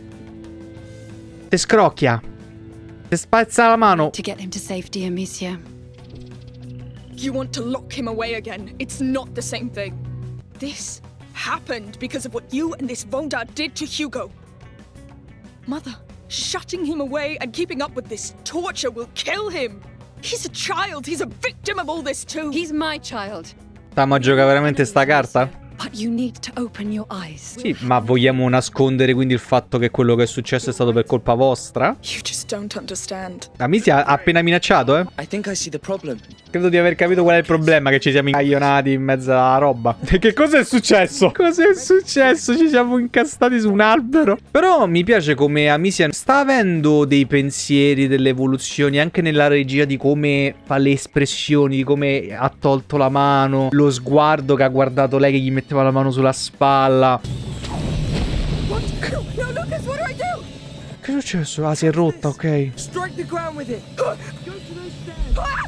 Te scrocchia. Te spazza la mano. To get him to safety, Amicia. You want to lock him away again. It's not the same thing. This happened because of what you and this Vonda did to Hugo. Mother, shutting him away and keeping up with this torture will kill him. He's a child. He's a victim of all this too. He's my child. Stiamo a giocare veramente sta carta? But you need to open your eyes. Sì, ma vogliamo nascondere quindi il fatto che quello che è successo è stato per colpa vostra? You just don't understand. Amicia ha appena minacciato, I think I see the problem. Credo di aver capito qual è il problema, che ci siamo incaglionati in mezzo alla roba. Che cosa è successo? Cos'è successo? Ci siamo incastati su un albero. Però mi piace come Amicia sta avendo dei pensieri, delle evoluzioni, anche nella regia di come fa le espressioni, di come ha tolto la mano, lo sguardo che ha guardato lei che gli metteva la mano sulla spalla. What? No, Lucas, what do I do? Che è successo? Ah, si è rotta, ok. Strike the ground with it. Go to those stairs.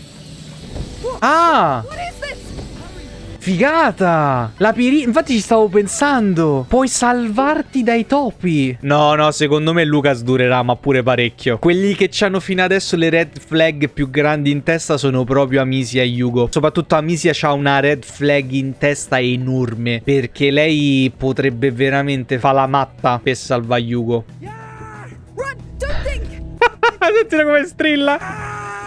Ah! What is this? Figata! La pirina. Infatti ci stavo pensando. Puoi salvarti dai topi. No, secondo me Lucas durerà, ma pure parecchio. Quelli che c'hanno fino adesso le red flag più grandi in testa sono proprio Amicia e Hugo. Soprattutto Amicia c'ha una red flag in testa enorme, perché lei potrebbe veramente fare la matta per salvare Hugo. Run! Don't think! Sentite come strilla.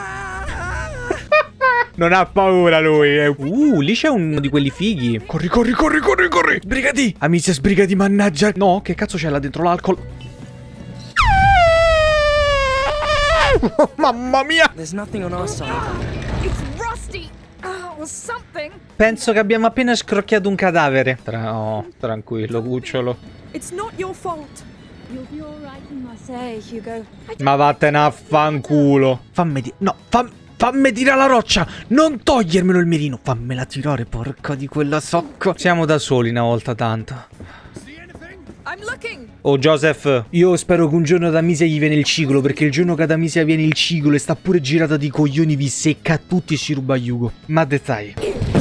Non ha paura lui. Lì c'è uno di quelli fighi. Corri. Sbrigati. Amicia, sbrigati, mannaggia. No, che cazzo c'è là dentro l'alcol? Mamma mia. There's nothing on our side. It's rusty. Or something. Penso che abbiamo appena scrocchiato un cadavere. Tranquillo, cucciolo. It's not your fault. You'll be all right, you must say, Hugo. Ma vattene a fanculo. Fammi dire. No, Fammi tirare la roccia! Non togliermelo il mirino! Fammela tirare, porca di quella socco! Siamo da soli una volta tanto. Oh Joseph, io spero che un giorno ad Amicia gli viene il ciclo, perché il giorno che ad Amicia viene il ciclo e sta pure girata di coglioni vi secca a tutti e si ruba Hugo. Ma dettagli.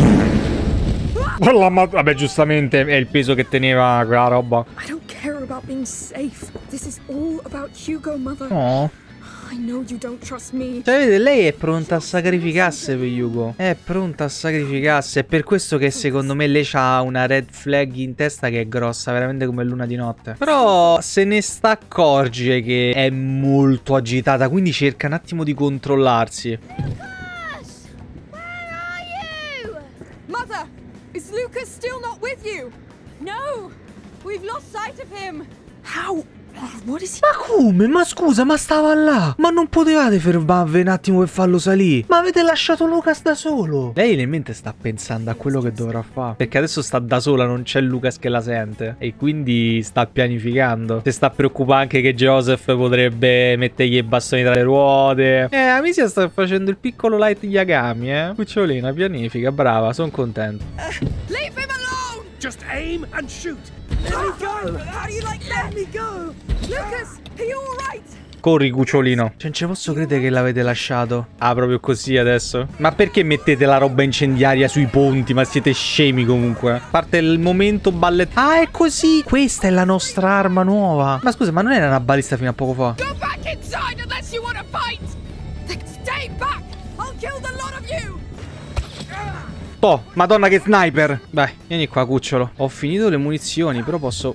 Vabbè, giustamente è il peso che teneva quella roba. I don't care about being safe. This is all about Hugo, mother. Oh. I know you don't trust me. Cioè, vedete, lei è pronta a sacrificarsi per Hugo. È pronta a sacrificarsi. È per questo che secondo me lei ha una red flag in testa che è grossa, veramente come luna di notte. Però se ne sta accorge che è molto agitata, quindi cerca un attimo di controllarsi. Lucas! Where are you? Mother, is Lucas still not with you? No, we've lost sight of him. How? What is he? Ma come? Ma scusa, ma stava là. Ma non potevate fermarvi un attimo per farlo salire? Ma avete lasciato Lucas da solo. Lei in mente sta pensando a quello che dovrà fare, perché adesso sta da sola, non c'è Lucas che la sente, e quindi sta pianificando. Si sta preoccupando anche che Joseph potrebbe mettergli i bastoni tra le ruote. Amicia sta facendo il piccolo Light Yagami, Cucciolina, pianifica, brava, sono contento. Leave him alone! Just aim and shoot. Let me go! How do you like that? Let me go! Lucas, are you alright? Corri, cucciolino. Cioè, non ci posso credere che l'avete lasciato. Ah, proprio così adesso? Ma perché mettete la roba incendiaria sui ponti? Ma siete scemi comunque. Parte il momento ballet. Ah, è così. Questa è la nostra arma nuova. Ma scusa, ma non era una balista fino a poco fa? Go back inside unless you want to fight! Stay back! I'll kill the lot of you! Oh, madonna che sniper. Dai, vieni qua, cucciolo. Ho finito le munizioni, però posso...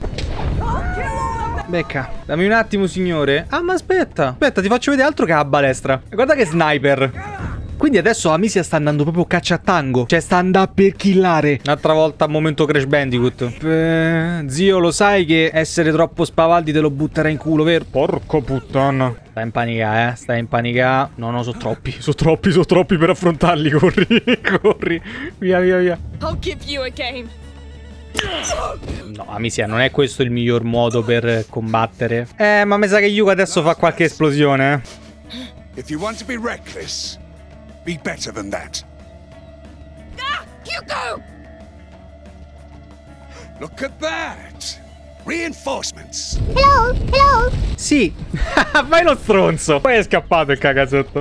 Becca, dammi un attimo, signore. Ah, ma aspetta. Aspetta, ti faccio vedere altro che la balestra. Guarda che sniper. Quindi adesso Amicia sta andando proprio caccia a tango. Cioè sta andando per killare. Un'altra volta momento Crash Bandicoot. Zio, lo sai che essere troppo spavaldi te lo butterà in culo, vero? Porco puttana. Stai in panica, stai in panica. No, sono troppi. Sono troppi per affrontarli. Corri, corri. Via, via, via. I'll give you a game. No, Amicia, non è questo il miglior modo per combattere. Ma mi sa che Hugo adesso fa qualche esplosione. If you want to be reckless, be better than that. Ah! Hugo! Look at that. Reinforcements. Hello, hello. Sì. Vai lo stronzo. Poi è scappato il cagazotto.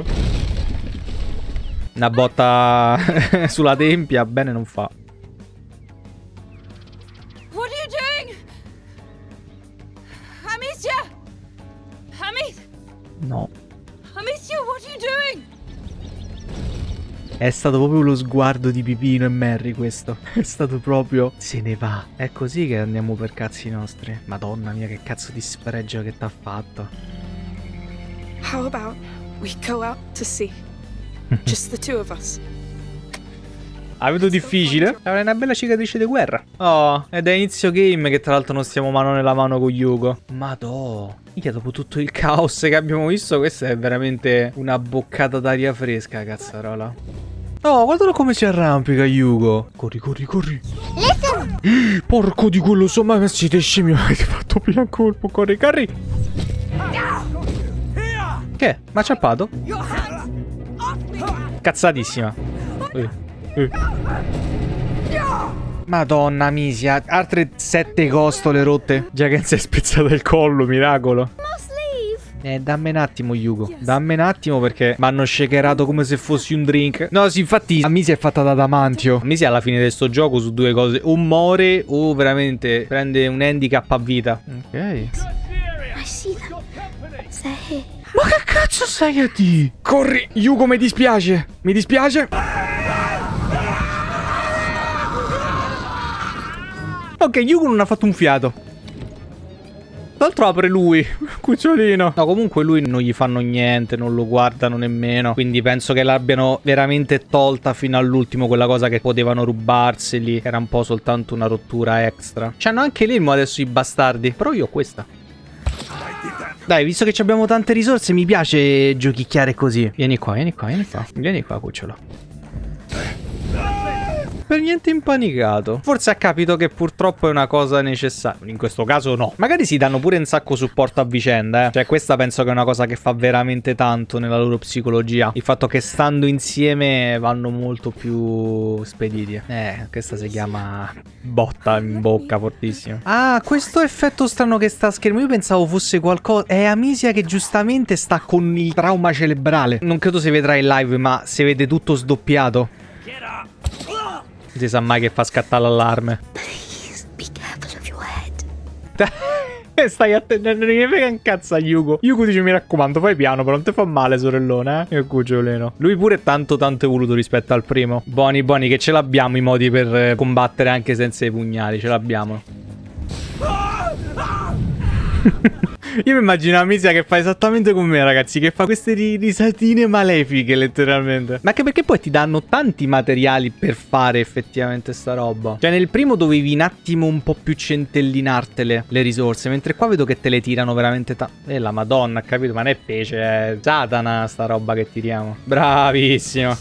Una botta sulla tempia, bene non fa. What are you doing? Amicia! No. Amicia, what are you doing? È stato proprio lo sguardo di Pipino e Merry questo. È stato proprio... Se ne va. È così che andiamo per cazzi nostri. Madonna mia, che cazzo di spregio che t'ha fatto. How about we go out to sea? Just the two of us. Avete difficile? Avrei una bella cicatrice di guerra. Oh, ed è inizio game che tra l'altro non stiamo mano nella mano con Hugo. Madò. Mica dopo tutto il caos che abbiamo visto, questa è veramente una boccata d'aria fresca, cazzarola. Oh, guardalo come si arrampica Hugo. Corri, corri, corri. Listen. Porco di quello, insomma, ma siete scemi. Avete fatto pian colpo. Corri, corri. Che? Ma ciappato? Cazzatissima. Madonna misia, altre 7 costole rotte. Già che si è spezzata il collo, miracolo. Dammi un attimo, Hugo. Dammi un attimo perché mi hanno shakerato come se fossi un drink. No, sì, infatti Amicia è fatta da adamantio. Amicia alla fine di sto gioco su due cose: o muore o veramente prende un handicap a vita. Ok. I see them. They're here. Ma che cazzo stai a di? Corri, Hugo, mi dispiace. Mi dispiace. Ok, Hugo non ha fatto un fiato. Tra l'altro apre lui, cucciolino. No, comunque lui non gli fanno niente, non lo guardano nemmeno. Quindi penso che l'abbiano veramente tolta fino all'ultimo quella cosa che potevano rubarseli. Era un po' soltanto una rottura extra. C'hanno anche l'elmo adesso i bastardi. Però io ho questa. Dai, visto che abbiamo tante risorse, mi piace giochicchiare così. Vieni qua, vieni qua, vieni qua. Vieni qua, cucciolo. per niente impanicato. Forse ha capito che purtroppo è una cosa necessaria. In questo caso no. Magari si danno pure un sacco supporto a vicenda, Cioè questa penso che è una cosa che fa veramente tanto nella loro psicologia. Il fatto che stando insieme vanno molto più spediti. Questa si chiama botta in bocca fortissimo. Ah, questo effetto strano che sta a schermo. Io pensavo fosse qualcosa. È Amicia che giustamente sta con il trauma cerebrale. Non credo si vedrà in live, ma si vede tutto sdoppiato. Non si sa mai che fa scattare l'allarme. Be careful of your head. Stai attendendo, non mi frega un cazzo a Yugo. Yugo dice mi raccomando fai piano, però non ti fa male sorellone, Che cucciolino. Lui pure è tanto evoluto rispetto al primo. Buoni che ce l'abbiamo i modi per combattere anche senza i pugnali. Ce l'abbiamo. Io mi immagino Amicia che fa esattamente come me, ragazzi, che fa queste risatine malefiche, letteralmente. Ma anche perché poi ti danno tanti materiali per fare effettivamente sta roba. Cioè nel primo dovevi un attimo un po' più centellinartele le risorse, mentre qua vedo che te le tirano veramente la madonna, capito? Ma non è pesce, è Satana sta roba che tiriamo. Bravissimo.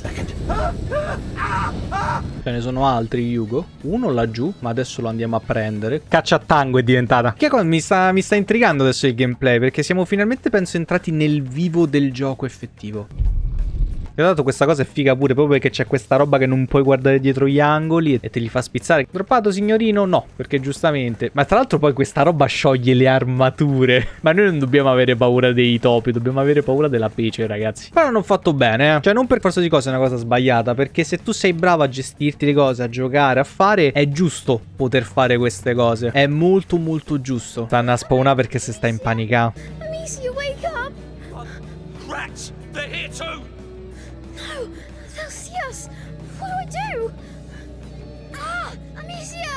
Ce ne sono altri, Yugo. Uno laggiù, ma adesso lo andiamo a prendere. Caccia a tango è diventata. Che cosa mi sta intrigando adesso il gameplay, perché siamo finalmente, penso, entrati nel vivo del gioco effettivo. E tra l'altro questa cosa è figa pure proprio perché c'è questa roba che non puoi guardare dietro gli angoli e te li fa spizzare. Droppato signorino? No, perché giustamente. Ma tra l'altro poi questa roba scioglie le armature. Ma noi non dobbiamo avere paura dei topi, dobbiamo avere paura della pece, ragazzi. Però non ho fatto bene, Cioè non per forza di cose è una cosa sbagliata, perché se tu sei bravo a gestirti le cose, a giocare, a fare, è giusto poter fare queste cose. È molto giusto. Stanno a spawnare perché si sta impanicando. Amicia, wake up! Rats! They're here too! No, they'll see us. What do? Ah, Amicia!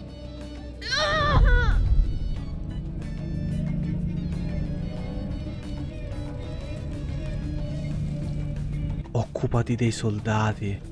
Ah! Occupati dei soldati.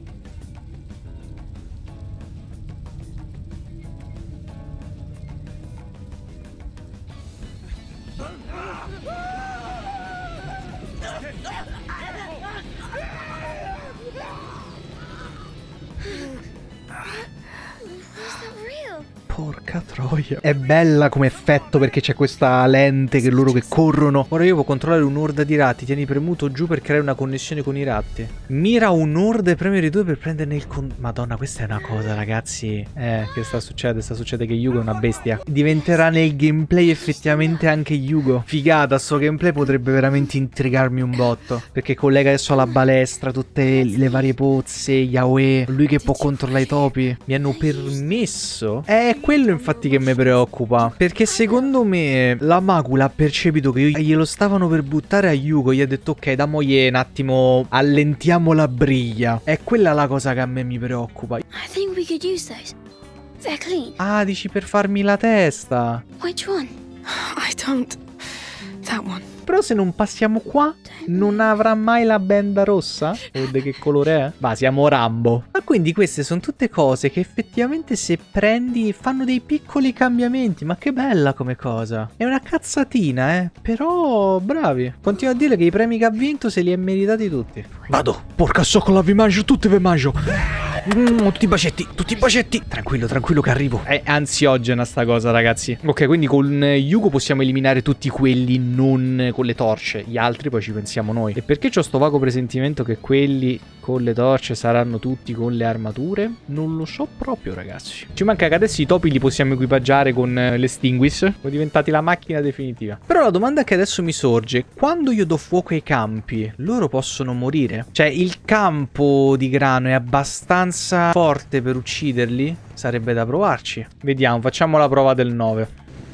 Porca troia. È bella come effetto perché c'è questa lente che loro che corrono. Ora io può controllare un'orda di ratti. Tieni premuto giù per creare una connessione con i ratti. Mira un'orda e premi R2 per prenderne il Madonna, questa è una cosa, ragazzi. Che sta succedendo? Sta succedendo che Yugo è una bestia. Diventerà nel gameplay effettivamente anche Yugo. Figata, sto gameplay potrebbe veramente intrigarmi un botto. Perché collega adesso alla balestra tutte le varie pozze, Yaoi. Lui che può controllare i topi. Mi hanno permesso. È quello infatti che mi preoccupa, perché secondo me la Makula ha percepito che glielo stavano per buttare a Yugo. Gli ha detto ok, damogli un attimo, allentiamo la briglia. È quella la cosa che a me mi preoccupa. I think we could use those. They're clean. Ah, dici per farmi la testa. Which one? I don't. That one. Però se non passiamo qua non avrà mai la benda rossa? O di che colore è? Va, siamo Rambo. Ma quindi queste sono tutte cose che effettivamente se prendi fanno dei piccoli cambiamenti. Ma che bella come cosa. È una cazzatina, Però bravi. Continuo a dire che i premi che ha vinto se li ha meritati tutti. Vado. Porca soccola, vi mangio tutti, vi mangio. Tutti i bacetti. Tranquillo che arrivo. È ansiogena sta cosa, ragazzi. Ok, quindi con Yugo possiamo eliminare tutti quelli non con le torce. Gli altri poi ci pensiamo noi. E perché c'ho sto vago presentimento che quelli con le torce saranno tutti con le armature? Non lo so proprio, ragazzi. Ci manca che adesso i topi li possiamo equipaggiare con l'extinguish. Sono diventati la macchina definitiva. Però la domanda che adesso mi sorge: quando io do fuoco ai campi, loro possono morire? Cioè il campo di grano è abbastanza forte per ucciderli? Sarebbe da provarci. Vediamo, facciamo la prova del 9.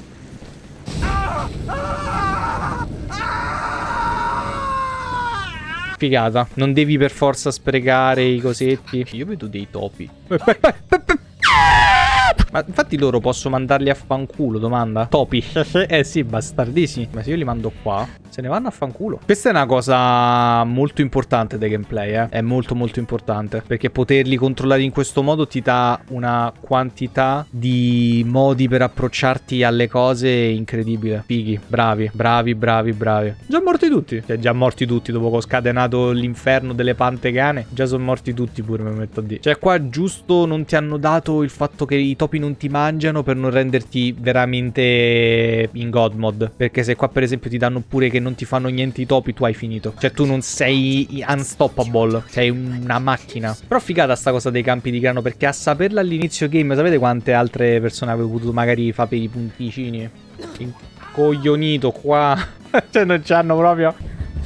Figata. Non devi per forza sprecare i cosetti. Io vedo dei topi. Ma infatti loro posso mandarli a fanculo, domanda? Topi. Sì, bastardissimi. Ma se io li mando qua, se ne vanno a fanculo. Questa è una cosa molto importante dei gameplay, È molto molto importante. Perché poterli controllare in questo modo ti dà una quantità di modi per approcciarti alle cose incredibile. Fighi, bravi, bravi, bravi, bravi. Già morti tutti. Cioè, già morti tutti dopo che ho scatenato l'inferno delle pantecane. Già sono morti tutti pure, mi metto a dire. Cioè, qua giusto non ti hanno dato il fatto che i topi non ti mangiano per non renderti veramente in God mod. Perché se qua per esempio ti danno pure che non ti fanno niente i topi, tu hai finito. Cioè tu non sei unstoppable, sei una macchina. Però figata sta cosa dei campi di grano, perché a saperla all'inizio game, sapete quante altre persone avevo potuto magari fare per i punticini? Incoglionito qua. Cioè non c'hanno proprio.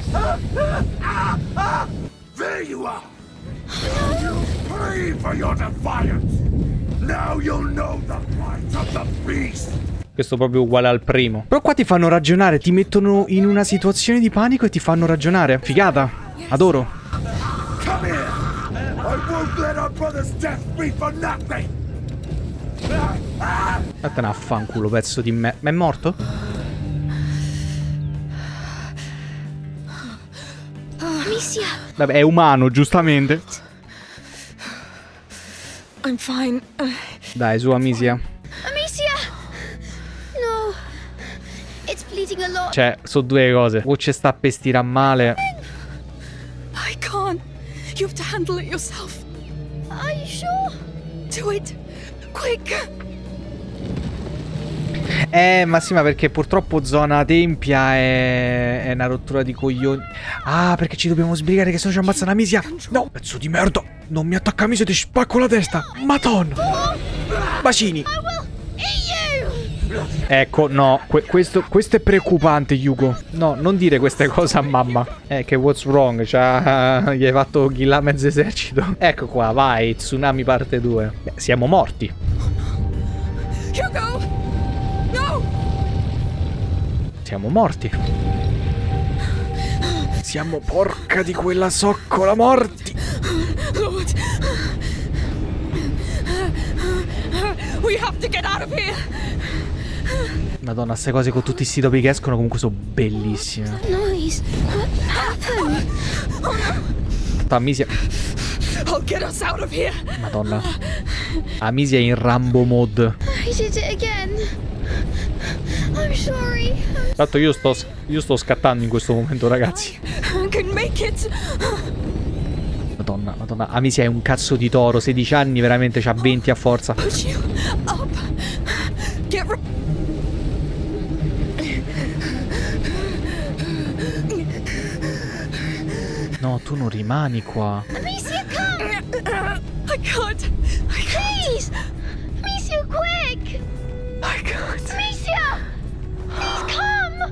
There you are. You pray for your defiance. Now you'll know the plight of the beast. Questo proprio uguale al primo. Però qua ti fanno ragionare, ti mettono in una situazione di panico e ti fanno ragionare. Figata. Adoro. Come here. I won't let our brother's death be for nothing. Vattene a fanculo, pezzo di me. Ma è morto? Amicia! Vabbè, è umano, giustamente. I'm fine. Dai, su, Amicia. Amicia! No. It's bleeding a lot. Cioè, sono due cose. O ci sta per stirare male. I can't. You have to handle it yourself. Are you sure? Do it. Quick. Ma sì, ma perché purtroppo zona tempia è una rottura di coglioni. Ah, perché ci dobbiamo sbrigare che se no ci ammazza la Misia. No, pezzo di merda. Non mi attacca a Misia, ti spacco la testa. Madonna. Bacini. Ecco, no, questo è preoccupante, Hugo. No, non dire queste cose a mamma. Che what's wrong? Gli hai fatto killare mezzo esercito. Ecco qua, vai, tsunami parte 2. Beh, siamo morti. Hugo! No! Siamo morti. Siamo porca di quella soccola morti. Lord! We have to get out of here! Madonna, queste cose con tutti sti topi che escono comunque sono bellissime. Noise. What happened? Amisia. I'll get us out of here. Madonna. Amisia è in Rambo mode. I did it again. I'm sorry. Tanto io sto scattando in questo momento, ragazzi. I can make it. Madonna, madonna. Amisia è un cazzo di toro, 16 anni, veramente c'ha 20 a forza. Push you up. Get No, tu non rimani qua. Amicia, come! I can't. Please! Amicia, quick! I can't. Amicia! Please come!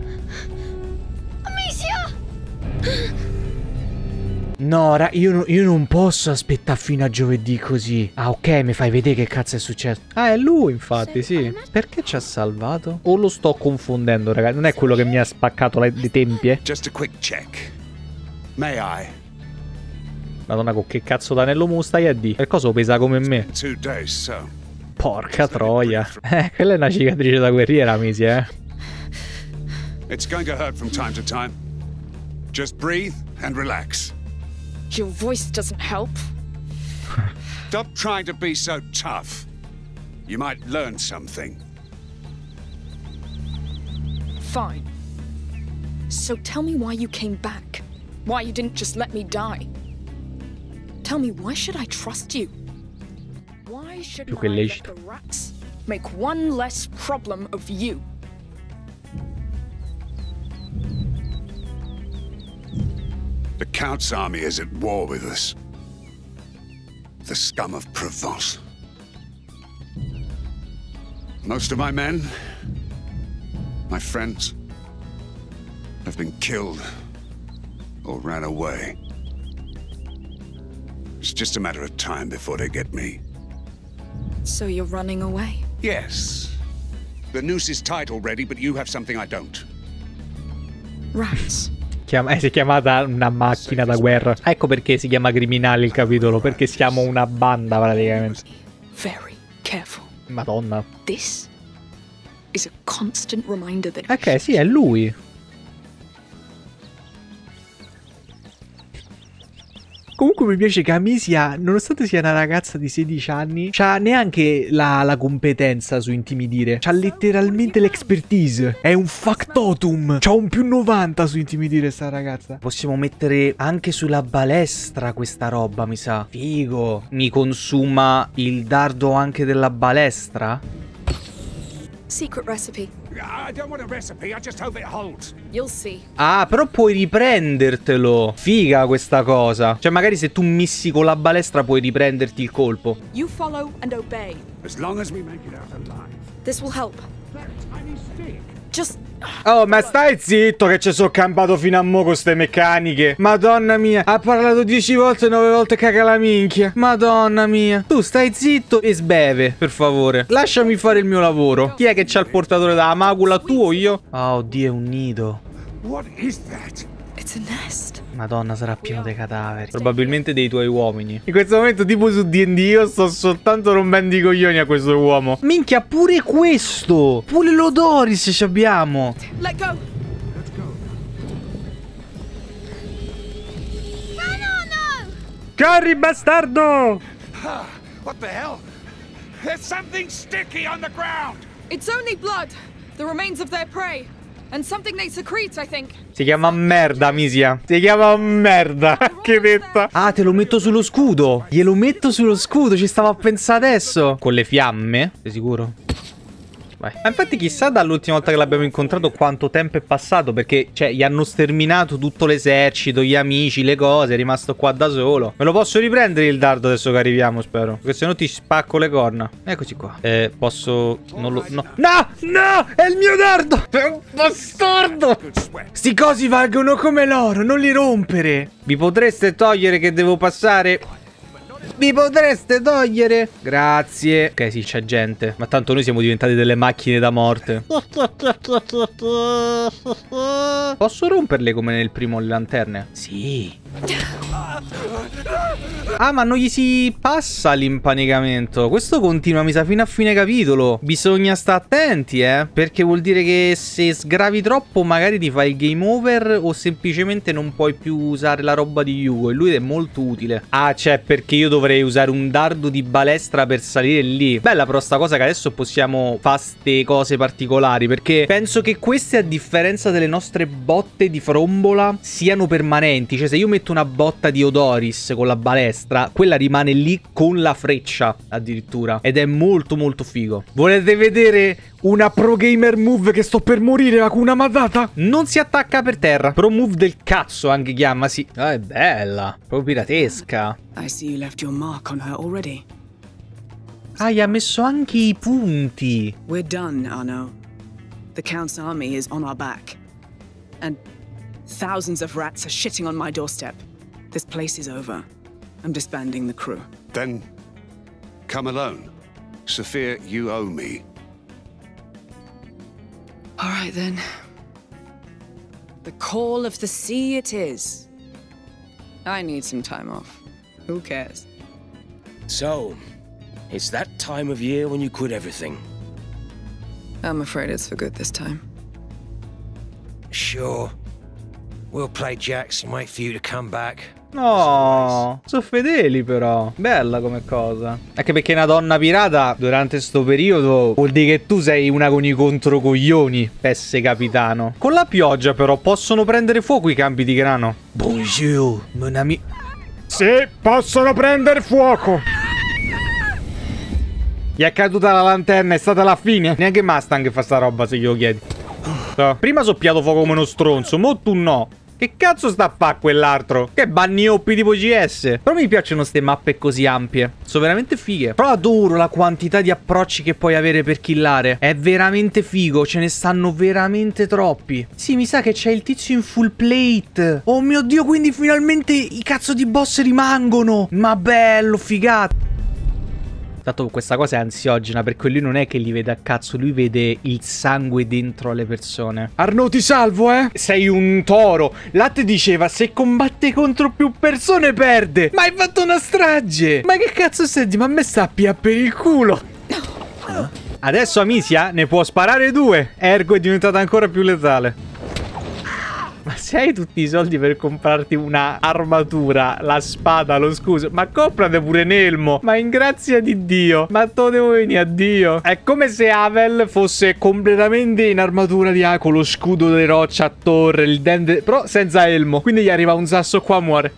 Amicia! No, io non posso aspettare fino a giovedì così. Ah, ok, mi fai vedere che cazzo è successo. Ah, è lui, infatti, sì. Perché ci ha salvato? O lo sto confondendo, ragazzi? Non è quello che mi ha spaccato le tempie? Just a quick check. May I? Madonna, con che cazzo d'anello mu stai a di? Per cosa pesa come me? 2 days, so. Porca troia. Quella è una cicatrice da guerriera, Misi, It's going to hurt from time to time. Just breathe and relax. Your voice doesn't help. Stop trying to be so tough. You might learn something. Fine. So tell me why you came back. Why you didn't just let me die. Tell me, why should I trust you? Why shouldn't I let the rats make one less problem of you? The Count's army is at war with us. The scum of Provence. Most of my men, my friends, have been killed or ran away. It's just a matter of time before they get me. So you're running away? Yes. The noose is tight already, but you have something I don't. Rats. Si è chiamata una macchina da guerra. Ecco perché si chiama criminale il capitolo, perché siamo una banda praticamente. Very careful. Madonna. This is a constant reminder that Ok, sì, è lui. Comunque mi piace che Amicia, nonostante sia una ragazza di 16 anni, c'ha neanche la competenza su intimidire. C'ha letteralmente l'expertise. È un factotum. C'ha un più 90 su intimidire sta ragazza. Possiamo mettere anche sulla balestra questa roba, mi sa. Figo. Mi consuma il dardo anche della balestra? secret recipe. I don't want a recipe, I just hope it holds. You'll see. Ah, però puoi riprendertelo. Figa questa cosa. Cioè magari se tu missi con la balestra puoi riprenderti il colpo. You follow and obey. As long as we make it out alive. This will help. That tiny stick. Just... Oh, ma stai zitto che ci sono campato fino a mo' con ste meccaniche. Madonna mia, ha parlato 10 volte, 9 volte caga la minchia. Madonna mia. Tu stai zitto e sbeve, per favore. Lasciami fare il mio lavoro. Chi è che c'ha il portatore della macula, tu o io? Oh, oddio, è un nido. What is that? It's a nest. Madonna, sarà pieno dei cadaveri. Probabilmente dei tuoi uomini. In questo momento, tipo su D&D, io sto soltanto rompendo i coglioni a questo uomo. Minchia, pure questo. Pure l'Odoris ci abbiamo. Let go. Let's go. Corri, bastardo! Ah, what the hell? There's something sticky on the ground. It's only blood. The remains of their prey. And something they secrete, I think. Si chiama merda, Misia. Si chiama merda. Che detta. Ah, te lo metto sullo scudo. Glielo metto sullo scudo. Ci stavo a pensare adesso. Con le fiamme? Sei sicuro? Vai. Ma infatti chissà dall'ultima volta che l'abbiamo incontrato quanto tempo è passato. Perché, cioè, gli hanno sterminato tutto l'esercito, gli amici, le cose. È rimasto qua da solo. Me lo posso riprendere il dardo adesso che arriviamo, spero. Perché se no ti spacco le corna. Eccoci qua. Posso... Non lo... No! No! No! È il mio dardo! È un bastardo! Sti cosi valgono come l'oro. Non li rompere. Vi potreste togliere che devo passare... Mi potreste togliere? Grazie. Ok, sì, c'è gente. Ma tanto noi siamo diventati delle macchine da morte. Posso romperle come nel primo le lanterne? Sì. Ah, ma non gli si passa l'impanicamento. Questo continua, mi sa, fino a fine capitolo. Bisogna stare attenti, perché vuol dire che se sgravi troppo magari ti fai il game over o semplicemente non puoi più usare la roba di Hugo. E lui è molto utile. Ah, cioè, perché io dovrei usare un dardo di balestra per salire lì. Bella però sta cosa che adesso possiamo fare ste cose particolari, perché penso che queste, a differenza delle nostre botte di frombola, siano permanenti. Cioè se io metto una botta di Odoris con la balestra, quella rimane lì con la freccia addirittura. Ed è molto molto figo. Volete vedere una pro gamer move che sto per morire, ma con una Matata? Non si attacca per terra. Pro move del cazzo anche chiamasi. Ah, è bella. Proprio piratesca. I see you left your mark on her already. Ah, gli ha messo anche i punti. We're done, Arno. The Count's army is on our back. And thousands of rats are shitting on my doorstep. This place is over. I'm disbanding the crew. Then come alone. Sophia, you owe me. All right, then. The call of the sea it is. I need some time off. Who cares? So, it's that time of year when you quit everything. I'm afraid it's for good this time. Sure. We'll play jacks and wait for you to come back. No, sono fedeli però. Bella come cosa. Anche perché una donna pirata durante sto periodo vuol dire che tu sei una con i controcoglioni, pesse capitano. Con la pioggia però possono prendere fuoco i campi di grano. Bonjour, mon ami. Sì, possono prendere fuoco. Gli è caduta la lanterna, è stata la fine. Neanche Mustang fa sta roba se glielo chiedi. Prima soppiato fuoco come uno stronzo, mo tu no. Che cazzo sta a fare quell'altro? Che bannioppi tipo CS. Però mi piacciono ste mappe così ampie. Sono veramente fighe. Però adoro la quantità di approcci che puoi avere per killare. È veramente figo. Ce ne stanno veramente troppi. Sì, mi sa che c'è il tizio in full plate. Oh mio Dio, quindi finalmente i cazzo di boss rimangono. Ma bello, figata. Tanto questa cosa è ansiogena, perché lui non è che li vede a cazzo, lui vede il sangue dentro alle persone. Arno, ti salvo, Sei un toro. Latte diceva, se combatte contro più persone perde. Ma hai fatto una strage. Ma che cazzo senti? Ma a me sta a per il culo. Adesso Amicia ne può sparare 2. Ergo è diventata ancora più letale. Ma se hai tutti i soldi per comprarti una armatura, la spada, lo scudo, ma comprate pure Nelmo. Ma in grazia di Dio. Ma te lo devo venire a Dio. È come se Havel fosse completamente in armatura di con lo scudo di roccia a torre, il dente, però senza elmo. Quindi gli arriva un sasso qua, muore.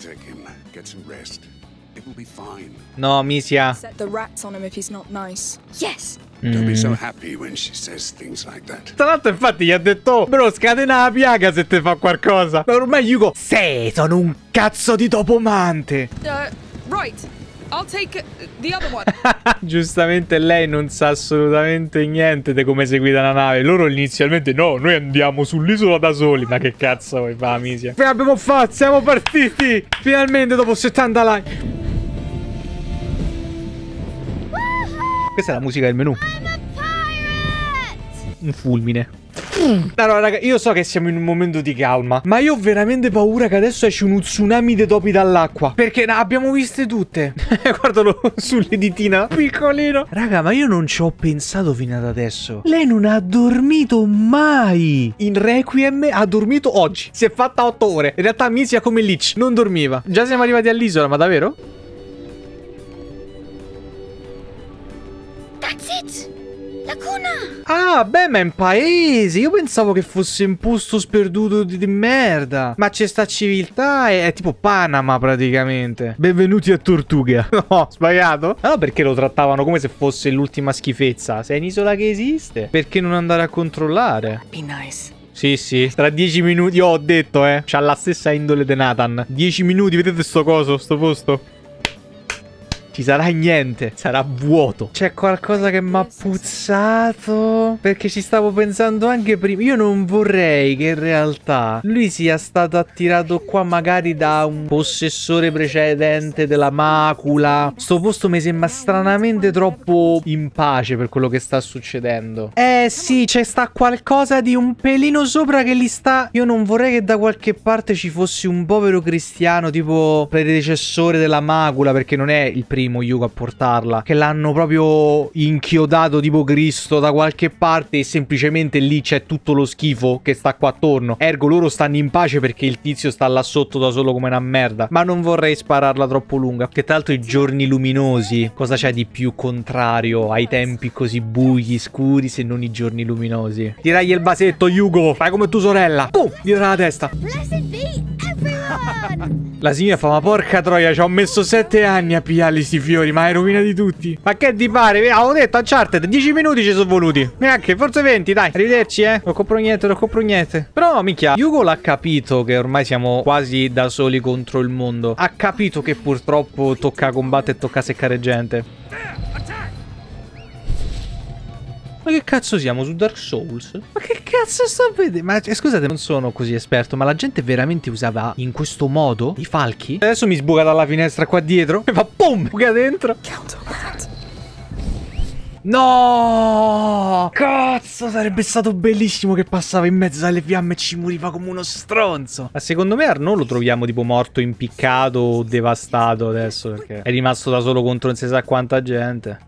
No, Misia. Set the rats on him if he's not nice. Yes. Don't be so happy when she says things like that. Tra l'altro infatti gli ha detto: oh, bro, scatena la piaga se te fa qualcosa. Ma ormai Yugo, sono un cazzo di topomante. Right. I'll take the other one. Giustamente lei non sa assolutamente niente di come si guida una nave. Loro inizialmente no, noi andiamo sull'isola da soli. Ma che cazzo vuoi fare, Misia? Che abbiamo fatto? Siamo partiti finalmente dopo 70 live. Questa è la musica del menù. Un fulmine. Allora raga, io so che siamo in un momento di calma, ma io ho veramente paura che adesso esce uno tsunami di topi dall'acqua. Perché abbiamo viste tutte. Guardalo sulle ditina, piccolino. Raga, ma io non ci ho pensato fino ad adesso. Lei non ha dormito mai. In Requiem ha dormito oggi. Si è fatta 8 ore. In realtà Misia come Lich non dormiva. Già siamo arrivati all'isola, ma davvero? That's it! Lacuna! Ah, beh, ma è un paese. Io pensavo che fosse un posto sperduto di merda. Ma c'è sta civiltà, è tipo Panama praticamente. Benvenuti a Tortuga. No, sbagliato? No, perché lo trattavano come se fosse l'ultima schifezza. Sei un'isola che esiste. Perché non andare a controllare? Be nice. Sì, sì, tra 10 minuti, io ho detto, c'ha la stessa indole di Nathan. 10 minuti, vedete sto coso, sto posto? Ci sarà niente, sarà vuoto. C'è qualcosa che mi ha puzzato, perché ci stavo pensando anche prima. Io non vorrei che in realtà lui sia stato attirato qua magari da un possessore precedente della macula. Sto posto mi sembra stranamente troppo in pace per quello che sta succedendo. Sì, c'è sta qualcosa di un pelino sopra che li sta. Io non vorrei che da qualche parte ci fosse un povero cristiano tipo predecessore della macula, perché non è il primo Yugo a portarla, che l'hanno proprio inchiodato tipo Cristo da qualche parte e semplicemente lì c'è tutto lo schifo che sta qua attorno. Ergo loro stanno in pace perché il tizio sta là sotto da solo come una merda. Ma non vorrei spararla troppo lunga, che tra l'altro i giorni luminosi, cosa c'è di più contrario ai tempi così bui, scuri, se non i giorni luminosi? Tiragli il basetto, Yugo, fai come tua sorella. Boom, dietro la testa. Blessed be everyone! La signora fa: ma porca troia, ci ho messo 7 anni a pigliarli sti fiori, ma è rovina di tutti. Ma che ti pare? Avevo detto Uncharted, 10 minuti ci sono voluti. Neanche, forse 20, dai. Arrivederci, Non compro niente, non compro niente. Però, minchia, Yugo l'ha capito che ormai siamo quasi da soli contro il mondo. Ha capito che purtroppo tocca combattere e tocca seccare gente. Ma che cazzo siamo, su Dark Souls? Ma che cazzo sto a vedere? Ma scusate, non sono così esperto, ma la gente veramente usava in questo modo i falchi? Adesso mi sbuca dalla finestra qua dietro e fa PUM! Buca dentro. No! Cazzo, sarebbe stato bellissimo che passava in mezzo alle fiamme e ci moriva come uno stronzo. Ma secondo me Arnaud lo troviamo tipo morto, impiccato o devastato adesso, perché è rimasto da solo contro non si sa quanta gente.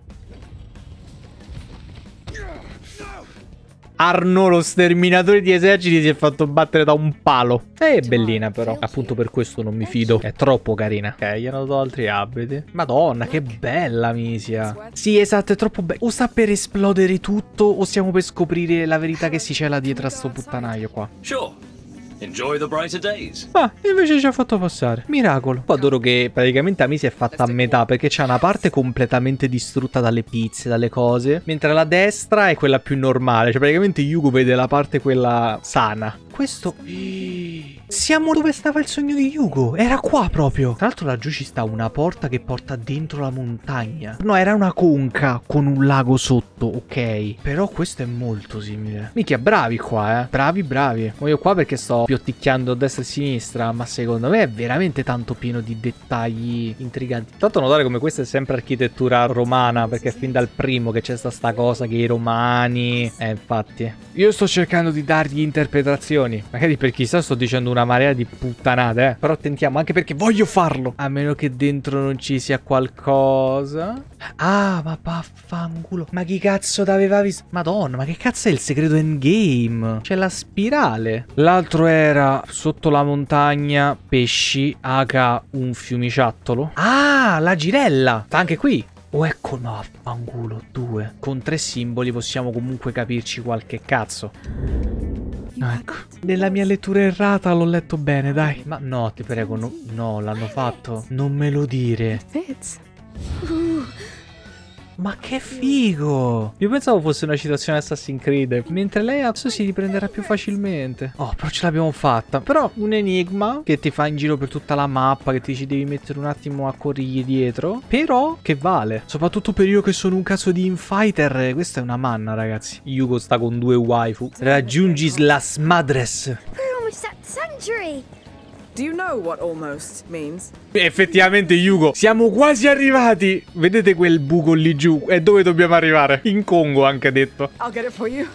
Arnaud, lo sterminatore di eserciti, si è fatto battere da un palo. È bellina però. Appunto per questo non mi fido. È troppo carina. Ok, gli hanno dato altri abiti. Madonna, che bella Misia. Sì, esatto, è troppo bella. O sta per esplodere tutto o stiamo per scoprire la verità che si cela dietro a sto puttanaio qua. Sure. Enjoy the brighter days. Ah, invece ci ha fatto passare. Miracolo. Poi adoro che praticamente a me si è fatta a metà, perché c'è una parte completamente distrutta dalle pizze, dalle cose, mentre la destra è quella più normale. Cioè praticamente Yugo vede la parte quella sana. Questo... Siamo dove stava il sogno di Yugo. Era qua proprio. Tra l'altro laggiù ci sta una porta che porta dentro la montagna. No, era una conca con un lago sotto, ok. Però questo è molto simile. Minchia, bravi qua, Bravi, bravi. Voglio qua perché sto piotticchiando a destra e a sinistra, ma secondo me è veramente tanto pieno di dettagli intriganti. Tanto notare come questa è sempre architettura romana, perché è fin dal primo che c'è sta cosa che i romani... infatti. Io sto cercando di dargli interpretazioni. Magari per chissà sto dicendo una marea di puttanate, però tentiamo, anche perché voglio farlo. A meno che dentro non ci sia qualcosa. Ah, ma vaffanculo. Ma chi cazzo t'aveva visto? Madonna, ma che cazzo è il segreto endgame? C'è la spirale. L'altro era sotto la montagna, pesci, H, un fiumiciattolo. Ah, la girella. Sta anche qui. Oh, ecco, no, vaffanculo, 2. Con 3 simboli possiamo comunque capirci qualche cazzo. No, ecco. Nella mia lettura errata l'ho letto bene, dai. Ma no, ti prego, no, l'hanno fatto. Non me lo dire. Ma che figo! Io pensavo fosse una citazione Assassin's Creed. Mentre lei adesso si riprenderà più facilmente. Oh, però ce l'abbiamo fatta. Però un enigma che ti fa in giro per tutta la mappa, che ti ci devi mettere un attimo a corrigli dietro. Però che vale. Soprattutto per io che sono un cazzo di infighter. Questa è una manna, ragazzi. Yugo sta con 2 waifu. Raggiungi las madres. We're almost at the sanctuary. Do you know what almost means? Effettivamente, Yugo, siamo quasi arrivati. Vedete quel buco lì giù? È dove dobbiamo arrivare. In Congo, anche detto. I'll get it for you.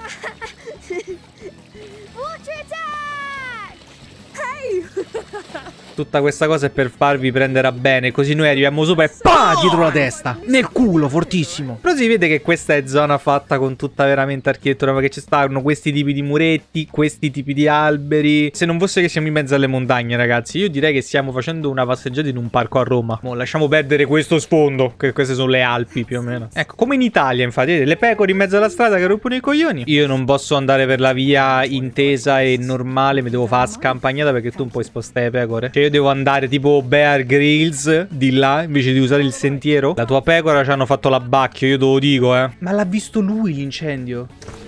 Water attack! Hey! Tutta questa cosa è per farvi prendere a bene, così noi arriviamo sopra e pa! Dietro la testa. Nel culo, fortissimo. Però si vede che questa è zona fatta con tutta veramente architettura, perché ci stanno questi tipi di muretti, questi tipi di alberi. Se non fosse che siamo in mezzo alle montagne, ragazzi, io direi che stiamo facendo una passeggiata in un parco a Roma. Mo, lasciamo perdere questo sfondo, che queste sono le Alpi più o meno. Ecco, come in Italia, infatti, vedete, le pecore in mezzo alla strada che rompono i coglioni. Io non posso andare per la via intesa e normale, mi devo fare scampagnata perché tu non puoi spostare le pecore. Cioè io devo andare tipo Bear Grylls di là invece di usare il sentiero. La tua pecora ci hanno fatto l'abbacchio, io te lo dico, Ma l'ha visto lui l'incendio.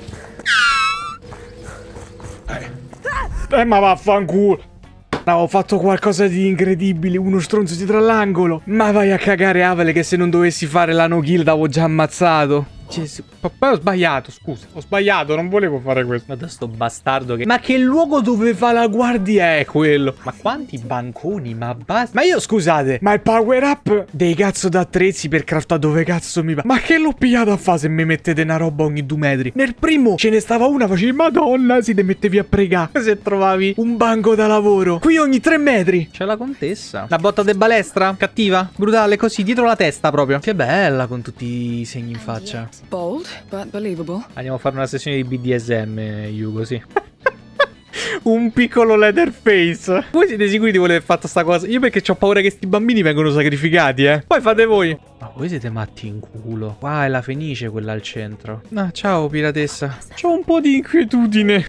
Ma vaffanculo. No, ho fatto qualcosa di incredibile, uno stronzo dietro l'angolo. Ma vai a cagare, Avele, che se non dovessi fare la no kill t'avevo già ammazzato. Gesù. Poi ho sbagliato, scusa. Ho sbagliato, non volevo fare questo. Guarda sto bastardo che... Ma che luogo dove fa la guardia è quello? Ma quanti banconi, ma basta. Ma io, scusate, ma il power up dei cazzo d'attrezzi per craftare dove cazzo mi va? Ma che l'ho pigliato a fare se mi mettete una roba ogni 2 metri? Nel primo ce ne stava una, facevi madonna, si te mettevi a pregare. Se trovavi un banco da lavoro. Qui ogni 3 metri. C'è la contessa. La botta de balestra, cattiva, brutale, così, dietro la testa proprio. Che bella con tutti i segni in faccia. Bold, but believable. Andiamo a fare una sessione di BDSM, Yugo, sì. Un piccolo Leatherface. Voi siete sicuri di voler fare sta cosa? Io perché ho paura che sti bambini vengano sacrificati, Poi fate voi. Ma voi siete matti in culo. Qua è la Fenice quella al centro. Ah, ciao piratessa. C'ho un po' di inquietudine.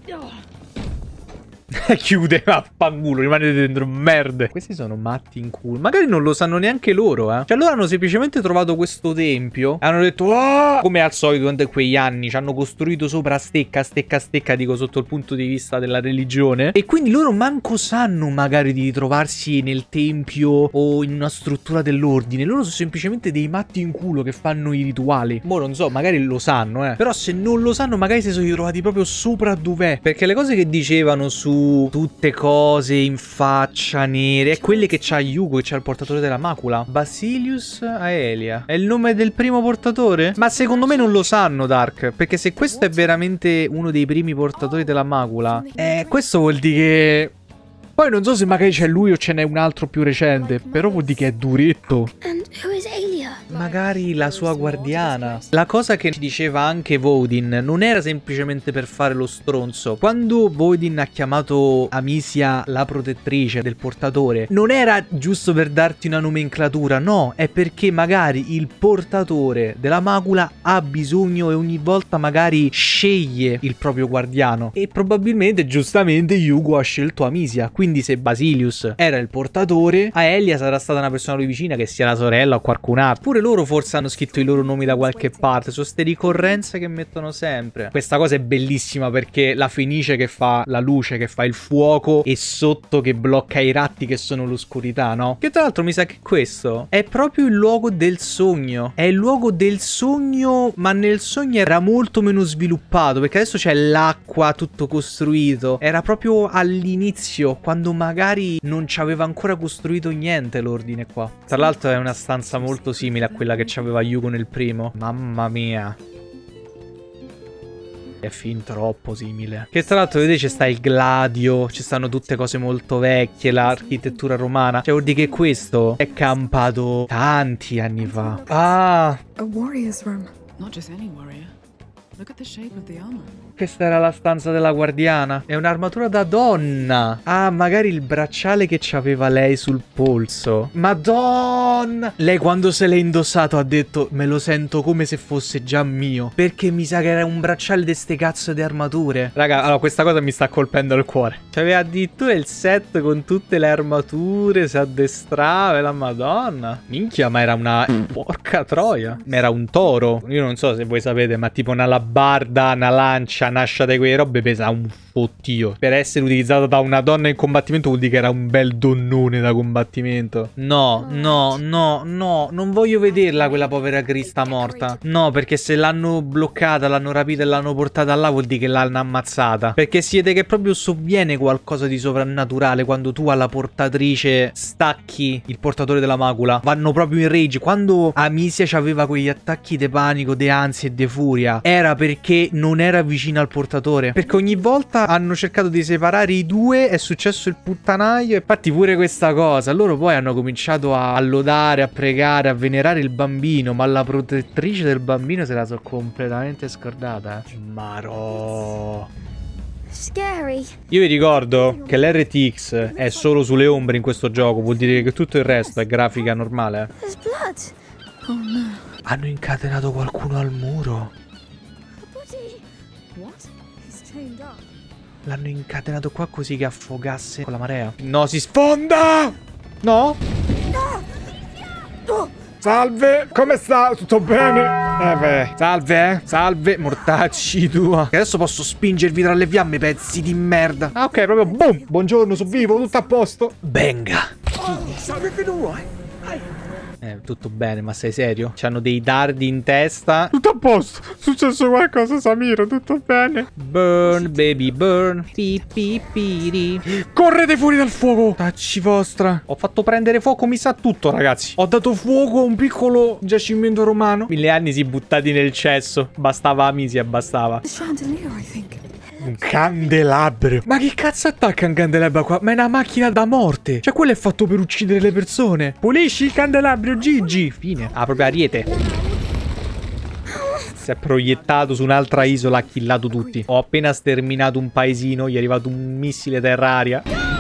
Chiude, vaffanculo, rimanete dentro merde. Questi sono matti in culo. Magari non lo sanno neanche loro, Cioè loro hanno semplicemente trovato questo tempio. Hanno detto, oh! Come al solito durante quegli anni ci hanno costruito sopra stecca, dico sotto il punto di vista della religione. E quindi loro manco sanno magari di ritrovarsi nel tempio o in una struttura dell'ordine. Loro sono semplicemente dei matti in culo che fanno i rituali. Boh, non so, magari lo sanno, Però se non lo sanno magari si sono ritrovati proprio sopra dov'è. Perché le cose che dicevano su tutte cose in faccia nere è quelle che c'ha Yugo, che c'ha il portatore della macula. Basilius Aelia è il nome del primo portatore? Ma secondo me non lo sanno, Dark, perché se questo è veramente uno dei primi portatori della macula, questo vuol dire che... Poi non so se magari c'è lui o ce n'è un altro più recente, però vuol dire che è duretto. And who is Aelia? Magari la sua guardiana. La cosa che ci diceva anche Vodin non era semplicemente per fare lo stronzo. Quando Vodin ha chiamato Amicia la protettrice del portatore, non era giusto per darti una nomenclatura, no, è perché magari il portatore della macula ha bisogno e ogni volta magari sceglie il proprio guardiano. E probabilmente, giustamente, Yugo ha scelto Amicia. Quindi se Basilius era il portatore, Aelia sarà stata una persona a lui vicina, che sia la sorella o qualcun altro. Pure loro forse hanno scritto i loro nomi da qualche parte. Sono ste ricorrenze che mettono sempre. Questa cosa è bellissima perché la Fenice che fa la luce, che fa il fuoco, e sotto che blocca i ratti che sono l'oscurità, no? Che tra l'altro mi sa che questo è proprio il luogo del sogno. È il luogo del sogno, ma nel sogno era molto meno sviluppato, perché adesso c'è l'acqua, tutto costruito. Era proprio all'inizio, quando magari non ci aveva ancora costruito niente l'ordine qua. Tra l'altro è una stanza molto simile a quella che c'aveva Yugo nel primo. Mamma mia. È fin troppo simile. Che tra l'altro vedete, c'è sta il gladio, ci stanno tutte cose molto vecchie, l'architettura romana. Cioè vuol dire che questo è campato tanti anni fa. Ah, A warrior's room. Not just any warrior. Look at the shape of the armor. questa era la stanza della guardiana. È un'armatura da donna. Ah, magari il bracciale che c'aveva lei sul polso. Madonna! Lei quando se l'è indossato ha detto: me lo sento come se fosse già mio, perché mi sa che era un bracciale di ste cazzo di armature. Raga, allora questa cosa mi sta colpendo il cuore. C'aveva addirittura il set con tutte le armature, si addestrava, la madonna. Minchia, ma era una... porca troia. Ma era un toro. Io non so se voi sapete, ma tipo una alabarda, una lancia, un'ascia di quelle robe pesa un fottio. Per essere utilizzata da una donna in combattimento vuol dire che era un bel donnone da combattimento. No, no, no, no, non voglio vederla quella povera Crista morta. No, perché se l'hanno bloccata, l'hanno rapita e l'hanno portata là vuol dire che l'hanno ammazzata. Perché si vede che proprio sovviene qualcosa di sovrannaturale quando tu alla portatrice stacchi il portatore della macula. Vanno proprio in rage. Quando Amicia aveva quegli attacchi di panico, di ansia e di furia, era perché non era vicino al portatore. Perché ogni volta hanno cercato di separare i due, è successo il puttanaio. E infatti pure questa cosa, loro poi hanno cominciato a lodare, a pregare, a venerare il bambino, ma la protettrice del bambino se la so completamente scordata. Marò. Scary. Io vi ricordo che l'RTX è solo sulle ombre in questo gioco, vuol dire che tutto il resto è grafica normale. There's blood. Oh no. Hanno incatenato qualcuno al muro. L'hanno incatenato qua così che affogasse con la marea. No, si sfonda! No? Salve, come sta? Tutto bene? Beh. Salve, salve, mortacci tua. E adesso posso spingervi tra le fiamme, pezzi di merda. Ah, ok, proprio boom. Buongiorno, sono vivo, tutto a posto. Venga. Tutto bene, ma sei serio? C'hanno dei dardi in testa. Tutto a posto. È successo qualcosa, Samiro? Tutto bene? Burn, baby, burn. Pipipiri. Correte fuori dal fuoco. Tacci vostra. Ho fatto prendere fuoco, mi sa tutto, ragazzi. Ho dato fuoco a un piccolo giacimento romano. 1000 anni si buttati nel cesso. Bastava Amicia, bastava. Un candelabro. Ma che cazzo attacca un candelabro qua? Ma è una macchina da morte. Cioè quello è fatto per uccidere le persone. Pulisci il candelabro, Gigi. Fine. Ah, proprio ariete. Si è proiettato su un'altra isola, ha killato tutti. Ho appena sterminato un paesino. Gli è arrivato un missile terra-aria.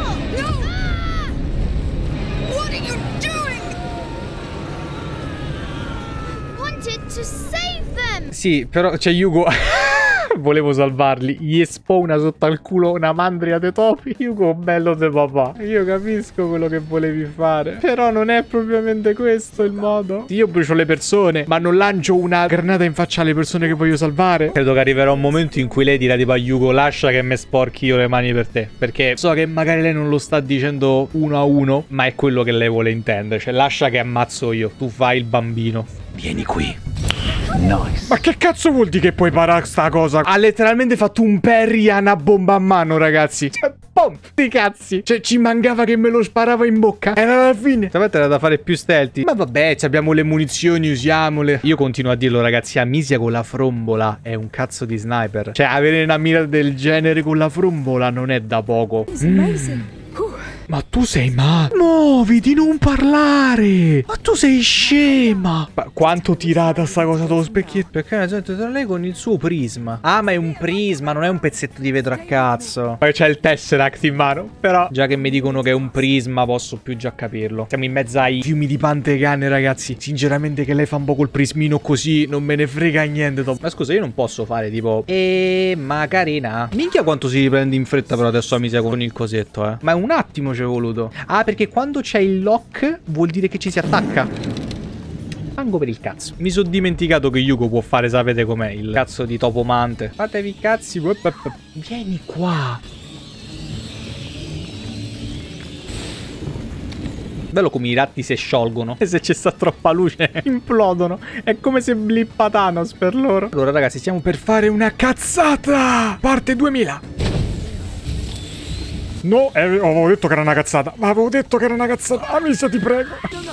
Sì, però c'è Yugo. Volevo salvarli. Gli spawna sotto al culo una mandria dei topi. Yugo, bello de papà. Io capisco quello che volevi fare, però non è propriamente questo il modo. Io brucio le persone, ma non lancio una granata in faccia alle persone che voglio salvare. Credo che arriverà un momento in cui lei dirà tipo a Yugo: lascia che me sporchi io le mani per te. Perché so che magari lei non lo sta dicendo 1 a 1, ma è quello che lei vuole intendere. Cioè lascia che ammazzo io. Tu fai il bambino. Vieni qui. Nice. Ma che cazzo vuol dire che puoi parare sta cosa? Ha letteralmente fatto un parry a una bomba a mano, ragazzi. Cioè, pom, sti cazzi. Cioè, ci mancava che me lo sparava in bocca. Era la fine. Stavolta era da fare più stealthy. Ma vabbè, abbiamo le munizioni, usiamole. Io continuo a dirlo, ragazzi. Amicia con la frombola è un cazzo di sniper. Cioè, avere una mira del genere con la frombola non è da poco. Ma tu sei muoviti, non parlare. Ma tu sei scema. Ma quanto tirata sta cosa dello specchietto. Perché la gente tra lei con il suo prisma. Ah, ma è un prisma, non è un pezzetto di vetro a cazzo. Poi c'è il Tesseract in mano. Però già che mi dicono che è un prisma posso più già capirlo. Siamo in mezzo ai fiumi di pantegane, ragazzi. Sinceramente che lei fa un po' col prismino così non me ne frega niente dopo. Ma scusa, io non posso fare tipo ma carina. Minchia quanto si riprende in fretta però adesso Amicia con il cosetto, Ma è un attimo ci è voluto. Ah, perché quando c'è il lock vuol dire che ci si attacca. Manco per il cazzo. Mi sono dimenticato che Yugo può fare, sapete com'è, il cazzo di topomante. Fatevi i cazzi. Vieni qua. Bello come i ratti si sciolgono. E se c'è sta troppa luce implodono. È come se blippa Thanos per loro. Allora ragazzi, stiamo per fare una cazzata. Parte 2000. No, avevo detto che era una cazzata. Ma avevo detto che era una cazzata. Amicia, ti prego.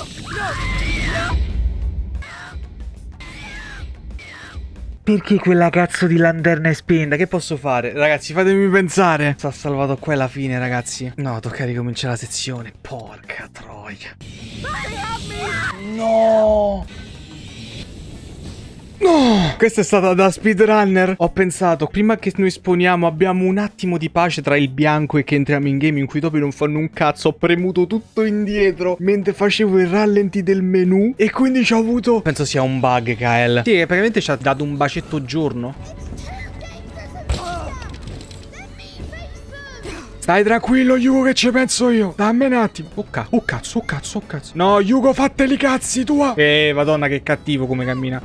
Perché quella cazzo di lanterna è spenta? Che posso fare? Ragazzi, fatemi pensare. Sta salvato qua alla fine, ragazzi. No, tocca ricominciare la sezione. Porca troia. No. No! Questa è stata da speedrunner. Ho pensato, prima che noi sponiamo abbiamo un attimo di pace tra il bianco e che entriamo in game in cui i topi non fanno un cazzo. Ho premuto tutto indietro mentre facevo il rallenti del menu e quindi ci ho avuto... Penso sia un bug, Kael. Sì, praticamente ci ha dato un bacetto giorno. Stai tranquillo, Yugo, che ci penso io. Dammi un attimo. Oh cazzo, oh cazzo, oh cazzo. No, Yugo, fatteli cazzi tua. Madonna, che cattivo come cammina.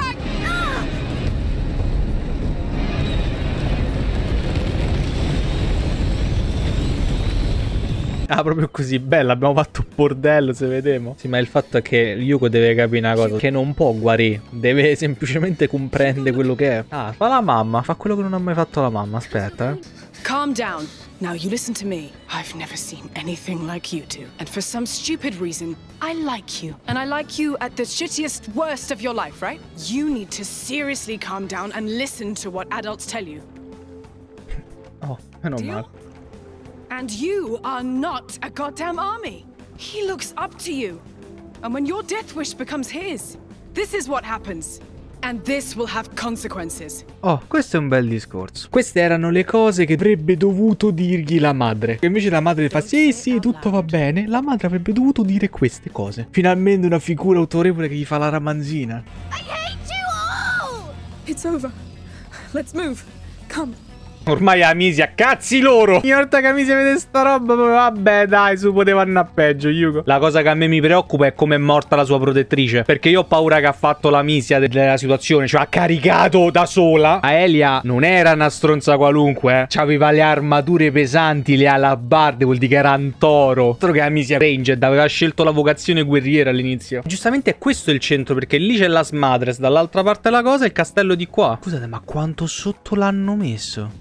Ah, proprio così, bella, abbiamo fatto un bordello, se vediamo. Sì, ma il fatto è che Yugo deve capire una cosa, che non può guarire, deve semplicemente comprendere quello che è. Ah, fa la mamma, fa quello che non ha mai fatto la mamma, aspetta. Calm down. Now you listen to me. I've never seen anything like you two. And for some stupid reason, I like you. And I like you at the shittiest, worst of your life, right? You need to seriously calm down and listen to what adults tell you. Oh, meno male. And you are not a goddamn army. He looks up to you. And when your death wish becomes his, this is what happens. And this will have consequences. Oh, questo è un bel discorso. Queste erano le cose che avrebbe dovuto dirgli la madre. E invece la madre fa sì, sì, tutto va bene. La madre avrebbe dovuto dire queste cose. Finalmente una figura autorevole che gli fa la ramanzina. I hate you all! It's over. Let's move. Come. Ormai Amicia, cazzi loro! Ogni volta che Amicia vede sta roba, vabbè dai, su poteva andare a peggio, Yugo. La cosa che a me mi preoccupa è come è morta la sua protettrice. Perché io ho paura che ha fatto l'Amicia della situazione, cioè ha caricato da sola. Aelia non era una stronza qualunque, c'aveva le armature pesanti, le alabarde, vuol dire che era un toro. Altro che Amicia Ranged, aveva scelto la vocazione guerriera all'inizio. Giustamente è questo il centro, perché lì c'è la Smadres, dall'altra parte la cosa e il castello di qua. Scusate, ma quanto sotto l'hanno messo?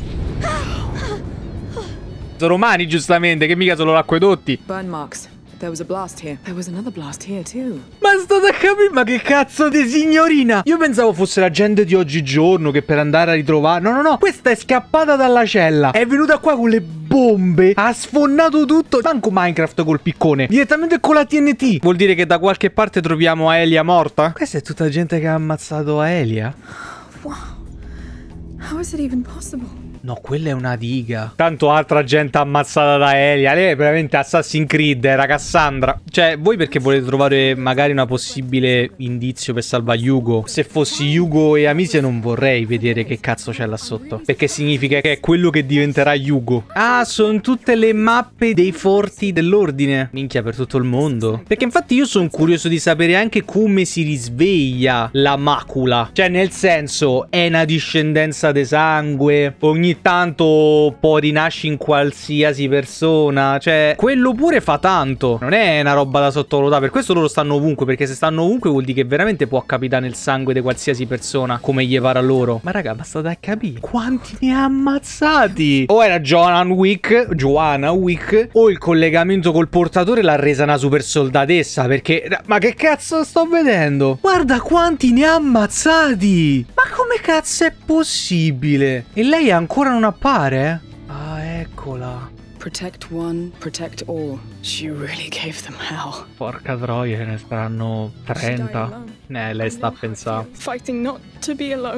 Sono romani, giustamente, che mica sono l'acquedotti. Burn marks. There was a blast here. There was another blast here too. Ma state a capire? Ma che cazzo di signorina? Io pensavo fosse la gente di oggigiorno che per andare a ritrovare... No, no, no. Questa è scappata dalla cella. È venuta qua con le bombe. Ha sfondato tutto. Manco Minecraft col piccone. Direttamente con la TNT. Vuol dire che da qualche parte troviamo Aelia morta? Questa è tutta gente che ha ammazzato Aelia. Wow. How is it even possible? No, quella è una diga. Tanto altra gente ammazzata da Aelia. Lei è veramente Assassin's Creed, era Cassandra. Cioè, voi perché volete trovare magari una possibile indizio per salvare Yugo? Se fossi Yugo e Amicia non vorrei vedere che cazzo c'è là sotto, perché significa che è quello che diventerà Yugo. Ah, sono tutte le mappe dei forti dell'ordine. Minchia, per tutto il mondo. Perché infatti io sono curioso di sapere anche come si risveglia la macula. Cioè, nel senso, è una discendenza di sangue. Ogni tanto può rinascere in qualsiasi persona. Cioè, quello pure fa tanto. Non è una roba da sottovalutare. Per questo loro stanno ovunque, perché se stanno ovunque vuol dire che veramente può capitare nel sangue di qualsiasi persona, come gli pare a loro. Ma raga, ma state a capire quanti ne ha ammazzati? O era Joanna Wick, o il collegamento col portatore l'ha resa una super soldatessa. Perché, ma che cazzo sto vedendo? Guarda quanti ne ha ammazzati. Ma come cazzo è possibile? E lei ancora non appare? Ah, eccola. Protect one, protect all. She really gave them hell. Porca troia, ce ne saranno 30. Lei sta a pensare. Fighting not to be alone.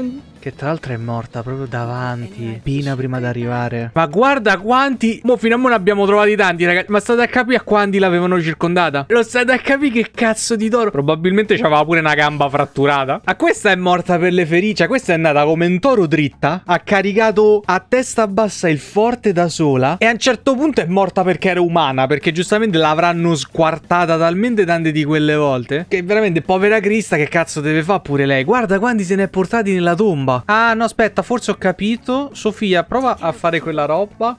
Che tra l'altro è morta proprio davanti, appena prima di arrivare. Ma guarda quanti... Mo fino a mo ne abbiamo trovati tanti, ragazzi. Ma state a capire a quanti l'avevano circondata? Lo state a capire che cazzo di toro? Probabilmente c'aveva pure una gamba fratturata. A questa è morta per le ferite. Questa è andata come un toro dritta. Ha caricato a testa bassa il forte da sola. E a un certo punto è morta perché era umana. Perché giustamente l'avranno squartata talmente tante di quelle volte che veramente povera Krista che cazzo deve fare pure lei. Guarda quanti se ne è portati nella tomba. Ah no aspetta, forse ho capito. Sofia prova a fare quella roba.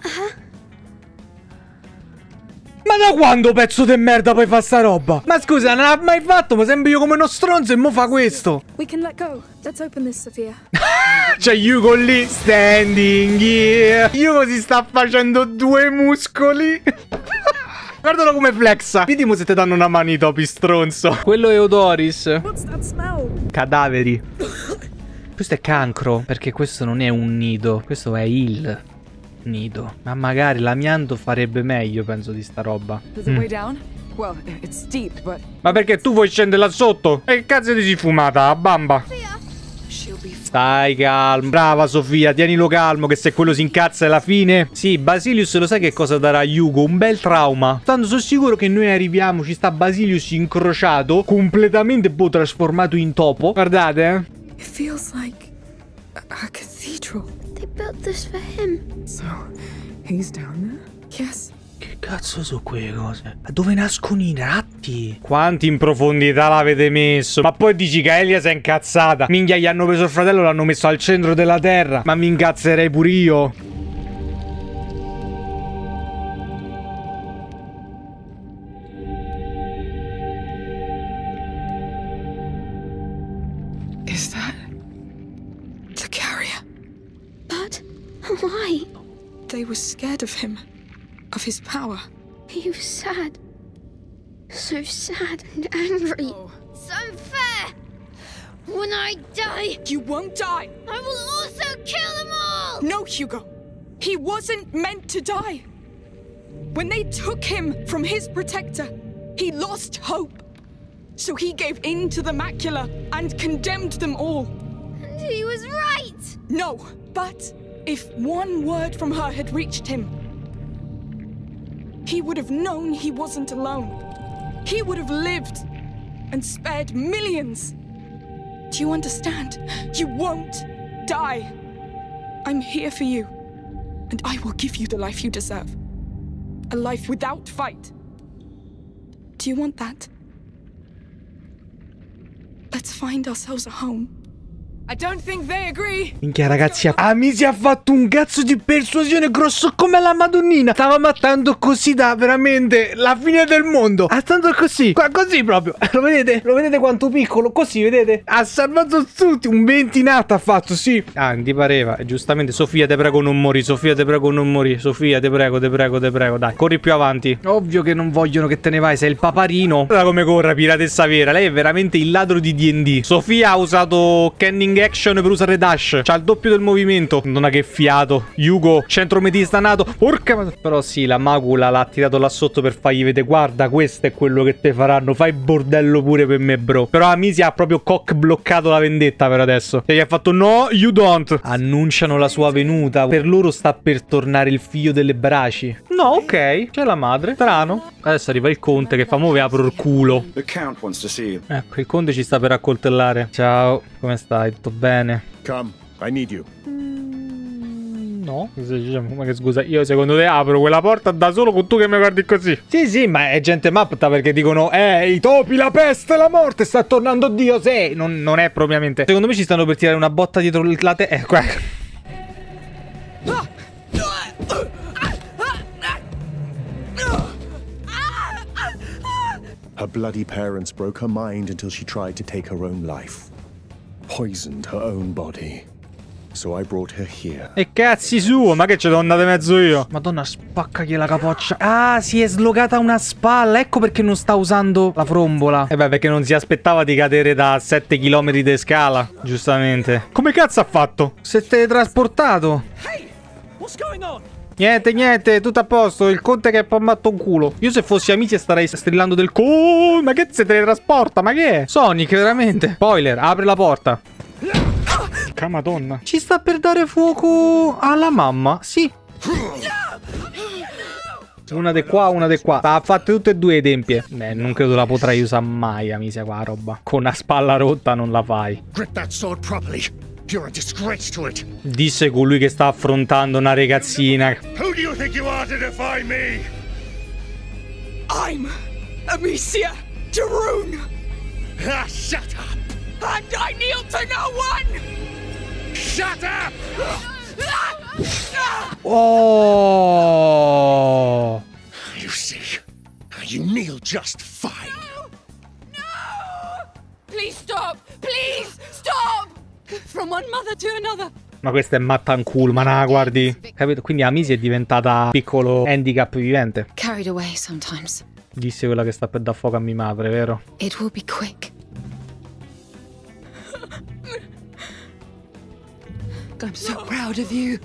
Ma da quando, pezzo di merda, puoi fare sta roba? Ma scusa, non l'ha mai fatto? Ma sembro io come uno stronzo e mo fa questo. We can let go. Let's open this, Sophia. C'è Hugo lì, standing here. Hugo si sta facendo due muscoli. Guardalo come flexa. Vediamo se ti danno una mano i topi, stronzo. Quello è Odoris. What's that smell? Cadaveri. Questo è cancro, perché questo non è un nido. Questo è il nido. Ma magari l'amianto farebbe meglio, penso, di sta roba. Ma perché tu vuoi scendere là sotto? E che cazzo ti sei fumata, a bamba? Stai calmo. Brava Sofia, tienilo calmo, che se quello si incazza è la fine. Sì, Basilius lo sai che cosa darà a Hugo? Un bel trauma. Tanto sono sicuro che noi arriviamo, ci sta Basilius incrociato, completamente trasformato in topo. Guardate, It feels like a cathedral. They built this for him. So, he's down there? Yes. Che cazzo sono quelle cose? Ma dove nascono i ratti? Quanti in profondità l'avete messo? Ma poi dici che Elia si è incazzata. Minchia, gli hanno preso il fratello e l'hanno messo al centro della terra. Ma mi incazzerei pure io. Is that the carrier? But why? They were scared of him. Of his power. He was sad. So sad and angry. So fair. When I die... You won't die. I will also kill them all! No, Hugo. He wasn't meant to die. When they took him from his protector, he lost hope. So he gave in to the macula and condemned them all. And he was right! No, but if one word from her had reached him, he would have known he wasn't alone. He would have lived and spared millions. Do you understand? You won't die. I'm here for you, and I will give you the life you deserve. A life without fight. Do you want that? Let's find ourselves a home. I don't think they agree. Minchia ragazzi, Amy si ha fatto un cazzo di persuasione grosso come la Madonnina. Stavamo attando così da veramente la fine del mondo. Attando così, qua così proprio. Lo vedete? Lo vedete quanto piccolo? Così, vedete? Ha salvato tutti, un ventinato ha fatto, sì. Ah, ti pareva. E giustamente, Sofia te prego non mori, Sofia te prego non mori. Sofia te prego, te prego, te prego. Dai, corri più avanti. Ovvio che non vogliono che te ne vai, sei il paparino. Guarda come corre, piratessa vera. Lei è veramente il ladro di D&D. Sofia ha usato Canning Action per usare dash. C'ha il doppio del movimento. Non ha che fiato. Hugo, centrometista nato. Porca. Però sì, la macula l'ha tirato là sotto per fargli vedere. Guarda, questo è quello che te faranno. Fai bordello pure per me, bro. Però Amy ha proprio cock bloccato la vendetta per adesso. E gli ha fatto no, you don't. Annunciano la sua venuta. Per loro sta per tornare il figlio delle braci. No, ok. C'è la madre. Strano. Adesso arriva il conte che fa muove apro il culo. Ecco, il conte ci sta per accoltellare. Ciao, come stai? Tutto bene? Come, I need you. No, ma che scusa, io secondo te apro quella porta da solo con tu che mi guardi così? Sì, sì, ma è gente matta perché dicono i topi, la peste, la morte, sta tornando Dio. Sì, non è propriamente. Secondo me ci stanno per tirare una botta dietro la qua. Her bloody parents broke her mind until she tried to take her own life. Poisoned her own body. So I brought her here. E cazzi suo, ma che ce l'ho andate mezzo io? Madonna, spaccagli la capoccia. Ah, si è slogata una spalla. Ecco perché non sta usando la frombola. E beh, perché non si aspettava di cadere da 7 km di scala. Giustamente. Come cazzo ha fatto? Si è teletrasportato. Hey, what's going on? Niente, niente, tutto a posto. Il conte che è pommato un culo. Io se fossi amici starei strillando del co. Ma che si teletrasporta? Ma che è? Sonic, veramente. Spoiler, apre la porta. Porca madonna. Ci sta per dare fuoco alla mamma? Sì. Una di qua, una di qua. Ha fatto tutte e due le tempie. Non credo la potrai usare mai, Amicia, qua roba. Con una spalla rotta non la fai. Grip that sword properly. You're a disgrace to it. Disse colui che sta affrontando una ragazzina. Who do you think you are to defy me? I'm Amicia de Rune. Ah, shut up. And I kneel to no one. Shut up. Oh! You see, you kneel just fine. No! Please stop! Please stop! From one mother to another. Ma questa è Mattancool, ma no, guardi. Capito? Quindi Amicia è diventata piccolo handicap vivente. Carried away sometimes. Disse quella che sta per dar fuoco a mia madre, vero? It will be quick. I'm so proud of you.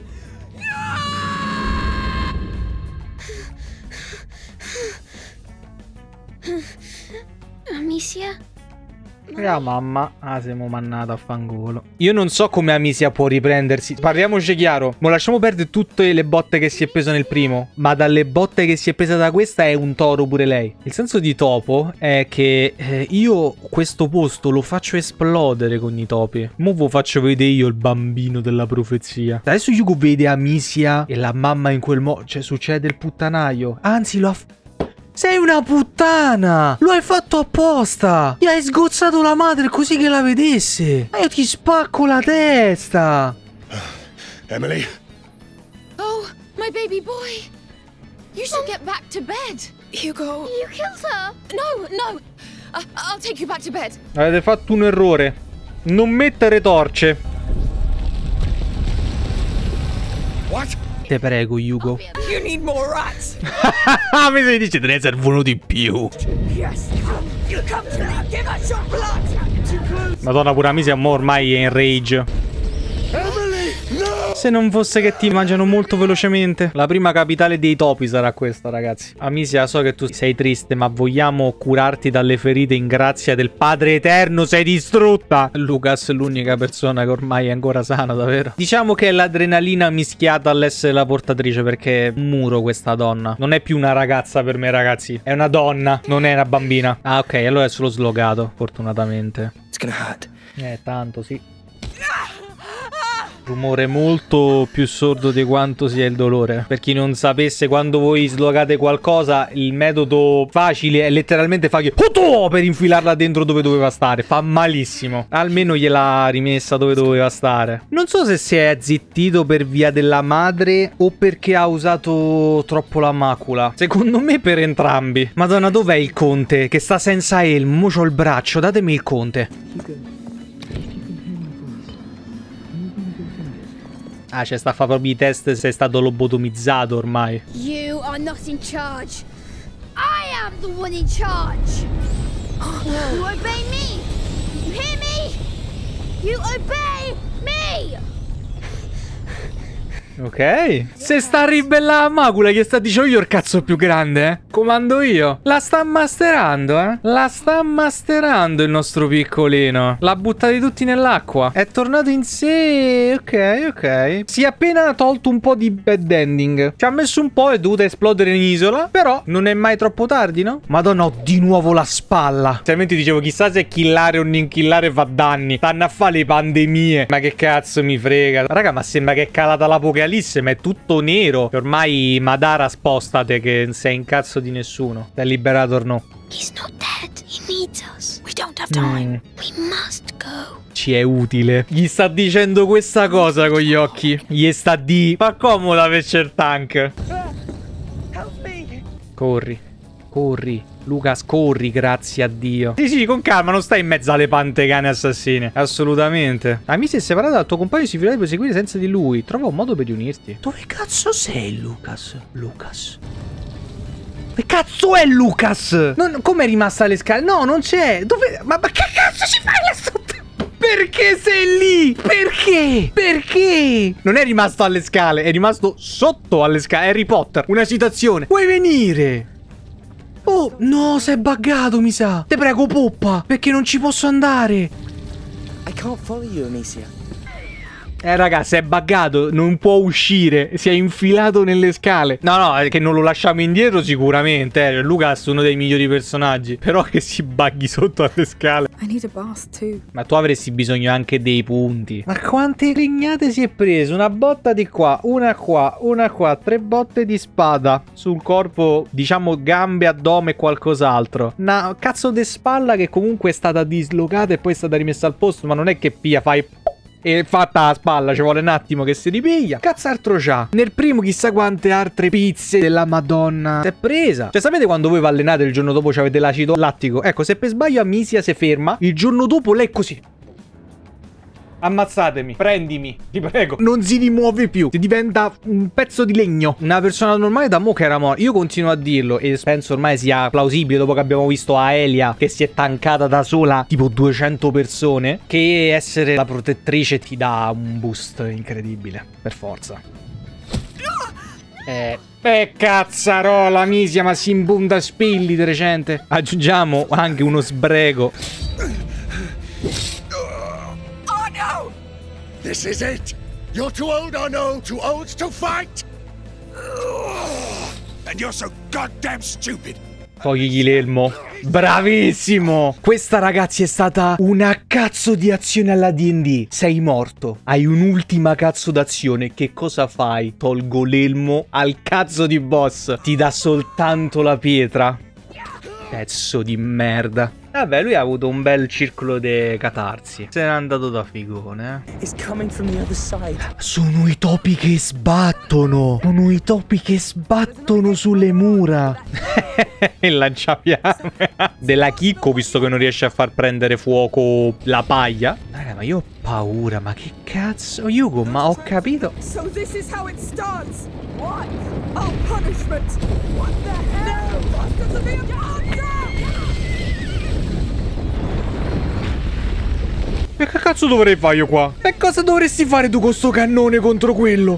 Amicia? La mamma, siamo mannata a fangolo. Io non so come Amicia può riprendersi. Parliamoci chiaro. Ma lasciamo perdere tutte le botte che si è presa nel primo. Ma dalle botte che si è presa da questa è un toro pure lei. Il senso di topo è che io questo posto lo faccio esplodere con i topi. Mo' vi faccio vedere io il bambino della profezia. Adesso Yugo vede Amicia e la mamma in quel modo. Cioè succede il puttanaio. Anzi lo ha... Sei una puttana! Lo hai fatto apposta! Gli hai sgozzato la madre così che la vedesse! Ma io ti spacco la testa! Emily? Oh, my baby boy! You should get back to bed! Hugo... You killed her! No! I'll take you back to bed! Avete fatto un errore. Non mettere torce. What? Te prego, Hugo. You need more rats! Mi si dice, te ne servono di più. Yes! You come to me! Give us your blood! Madonna, pure Amicia ormai è in rage. Emily, no! Se non fosse che ti mangiano molto velocemente. La prima capitale dei topi sarà questa, ragazzi. Amicia, so che tu sei triste, ma vogliamo curarti dalle ferite in grazia del Padre Eterno. Sei distrutta. Lucas è l'unica persona che ormai è ancora sana, davvero. Diciamo che è l'adrenalina mischiata all'essere la portatrice, perché è un muro questa donna. Non è più una ragazza per me, ragazzi. È una donna, non è una bambina. Ah, ok, allora è solo slogato, fortunatamente. It's gonna hurt. Tanto, sì. Rumore molto più sordo di quanto sia il dolore. Per chi non sapesse, quando voi slogate qualcosa, il metodo facile è letteralmente fare per infilarla dentro dove doveva stare. Fa malissimo. Almeno gliel'ha rimessa dove doveva stare. Non so se si è zittito per via della madre o perché ha usato troppo la macula. Secondo me per entrambi. Madonna, dov'è il conte? Che sta senza elmo. Mo c'ho il braccio. Datemi il conte. Ah, c'è sta a fare proprio i test se è stato lobotomizzato ormai. You are not in charge. I am the one in charge. You obey me. You hear me? You obey me. Ok. Se sta a ribellare a macula, che sta dicendo io il cazzo più grande, eh? Comando io. La sta masterando, eh? La sta masterando il nostro piccolino. L'ha buttati tutti nell'acqua. È tornato in sé. Ok. Si è appena tolto un po' di bad ending. Ci ha messo un po', è dovuta esplodere in isola. Però non è mai troppo tardi, no? Madonna, ho di nuovo la spalla. Altrimenti dicevo, chissà se killare o non killare fa danni. Stanno a fare le pandemie. Ma che cazzo mi frega. Raga, ma sembra che è calata l'apocalisse. Ma è tutto nero. Ormai Madara spostate, che non sei in cazzo di nessuno. Dal Liberator no. He's not dead. He needs us. We don't have time. We must go. Ci è utile. Gli sta dicendo questa cosa con gli occhi. Gli sta di... Fa comoda per il tank. Corri. Corri. Lucas, corri, grazie a Dio. Sì, con calma, non stai in mezzo alle pantegane assassine. Assolutamente. Amici è separata dal tuo compagno, si fiderà di proseguire senza di lui. Trova un modo per riunirti. Dove cazzo sei, Lucas? Che cazzo è Lucas? Come è rimasta alle scale? No, non c'è. Dove? Ma che cazzo ci fai là sotto? Perché sei lì? Perché? Non è rimasto alle scale, è rimasto sotto alle scale. Harry Potter, una citazione. Vuoi venire? Oh, no, sei buggato, mi sa. Te prego, poppa, perché non ci posso andare. I can't follow you, Amicia. Ragazzi, è buggato, non può uscire, si è infilato nelle scale. No, è che non lo lasciamo indietro sicuramente, Lucas è uno dei migliori personaggi. Però che si bughi sotto alle scale. I need a bath too. Ma tu avresti bisogno anche dei punti. Ma quante legnate si è preso? Una botta di qua, una qua, 3 botte di spada sul corpo, diciamo gambe, addome e qualcos'altro. Una cazzo di spalla che comunque è stata dislocata e poi è stata rimessa al posto, ma non è che fai e fatta la spalla, ci vuole un attimo che si ripiglia. Cazzo altro c'ha? Nel primo chissà quante altre pizze della Madonna si è presa. Cioè sapete quando voi vi allenate il giorno dopo avete l'acido lattico? Ecco, se per sbaglio Amicia si ferma, il giorno dopo lei è così. Ammazzatemi, prendimi, ti prego. Non si rimuove più, si diventa un pezzo di legno. Una persona normale da mo' che era morta. Io continuo a dirlo e penso ormai sia plausibile dopo che abbiamo visto Aelia che si è tankata da sola tipo 200 persone, che essere la protettrice ti dà un boost incredibile, per forza. Cazzarola, Amicia, ma si imbunda spilli di recente. Aggiungiamo anche uno sbrego. This is it! You're too old or no, too old to fight! And you're so goddamn stupid! Togli l'elmo. Bravissimo! Questa, ragazzi, è stata una cazzo di azione alla D&D. Sei morto. Hai un'ultima cazzo d'azione. Che cosa fai? Tolgo l'elmo al cazzo di boss. Ti dà soltanto la pietra. Pezzo di merda. Vabbè, lui ha avuto un bel circolo di catarsi. Se n'è andato da figone, Sono i topi che sbattono. Sono i topi che sbattono sulle mura. Il lanciafiamme della Chicco, visto che non riesce a far prendere fuoco la paglia. Raga, ma io ho paura. Ma che cazzo, Hugo? Ma ho capito. So this is how it starts. What? Our punishment. What the hell? Bastards of the E che cazzo dovrei fare io qua? E cosa dovresti fare tu con sto cannone contro quello?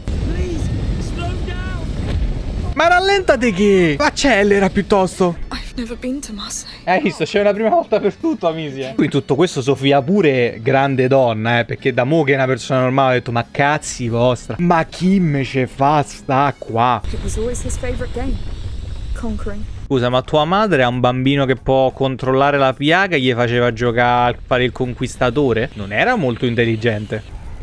Ma rallentate che... accelera piuttosto. I've never been to Marseille. Hai visto? C'è una prima volta per tutto, Amicia. In tutto questo Sofia pure grande donna, perché da mo' che è una persona normale ha detto ma cazzi vostra. Ma chi me ce fa sta qua? It was always his favorite game. Conquering. Scusa, ma tua madre ha un bambino che può controllare la piaga e gli faceva giocare a fare il conquistatore? Non era molto intelligente.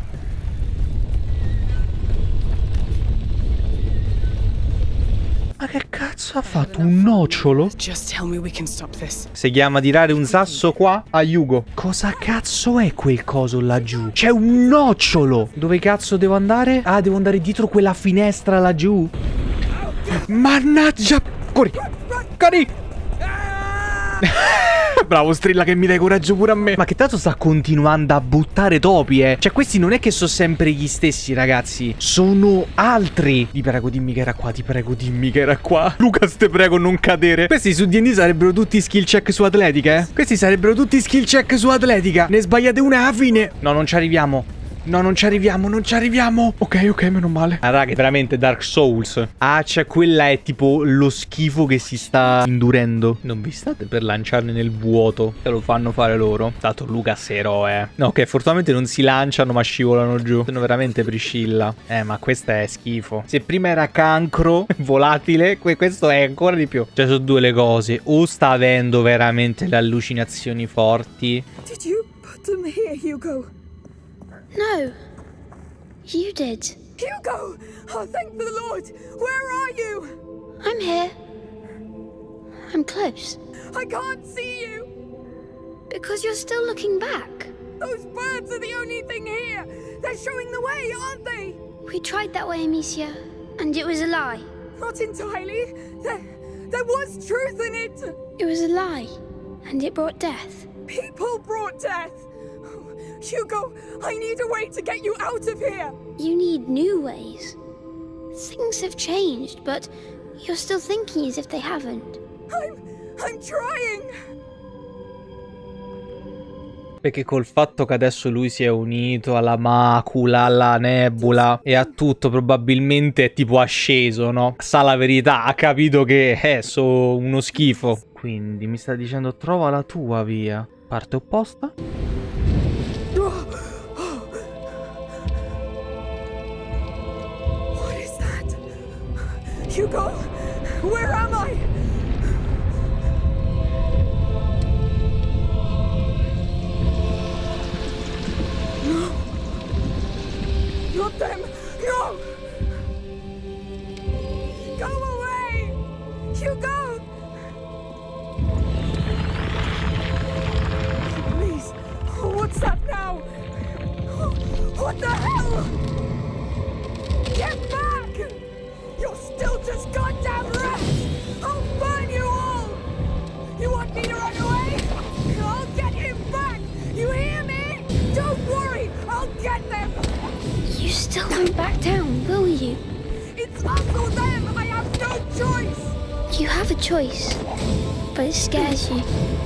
Ma che cazzo ha fatto? Un nocciolo? Si chiama tirare un sasso qua a Hugo. Cosa cazzo è quel coso laggiù? C'è un nocciolo! Dove cazzo devo andare? Ah, devo andare dietro quella finestra laggiù. Mannaggia! Corri! Corri! Bravo Strilla che mi dai coraggio pure a me. Ma che tanto sta continuando a buttare topi, Cioè questi non è che sono sempre gli stessi, ragazzi. Sono altri. Ti prego dimmi che era qua. Ti prego dimmi che era qua. Lucas, te prego non cadere. Questi su D&D sarebbero tutti skill check su atletica, Questi sarebbero tutti skill check su atletica. Ne sbagliate una alla fine. No, non ci arriviamo. No, non ci arriviamo, non ci arriviamo. Ok, meno male. Ah, raga, veramente Dark Souls. Ah, cioè quella è tipo lo schifo che si sta indurendo. Non vi state per lanciarne nel vuoto. Se lo fanno fare loro. Tanto Lucas è eroe. No, ok, fortunatamente non si lanciano ma scivolano giù. Sono veramente Priscilla. Ma questa è schifo. Se prima era cancro volatile, questo è ancora di più. Cioè sono due le cose. O sta avendo veramente le allucinazioni forti. Did you put them here, Hugo? No, you did. Hugo! Oh, thank the Lord! Where are you? I'm here. I'm close. I can't see you! Because you're still looking back. Those birds are the only thing here! They're showing the way, aren't they? We tried that way, Amicia, and it was a lie. Not entirely. There was truth in it! It was a lie, and it brought death. People brought death! Hugo, I need a way to get you out of here! You need new ways. Things have changed, but you're still thinking as if they haven't. I'm trying! Perché col fatto che adesso lui si è unito alla macula, alla nebula e a tutto, probabilmente è tipo asceso, no? Sa la verità, ha capito che so uno schifo. Quindi mi sta dicendo trova la tua via. Parte opposta? Hugo, where am I? No. Not them. No. Go away. Hugo. Please. What's that now? What the hell? Get back! You're still just goddamn rats! I'll burn you all! You want me to run away? I'll get him back! You hear me? Don't worry, I'll get them! You still won't back down, will you? It's us or them! I have no choice! You have a choice, but it scares you.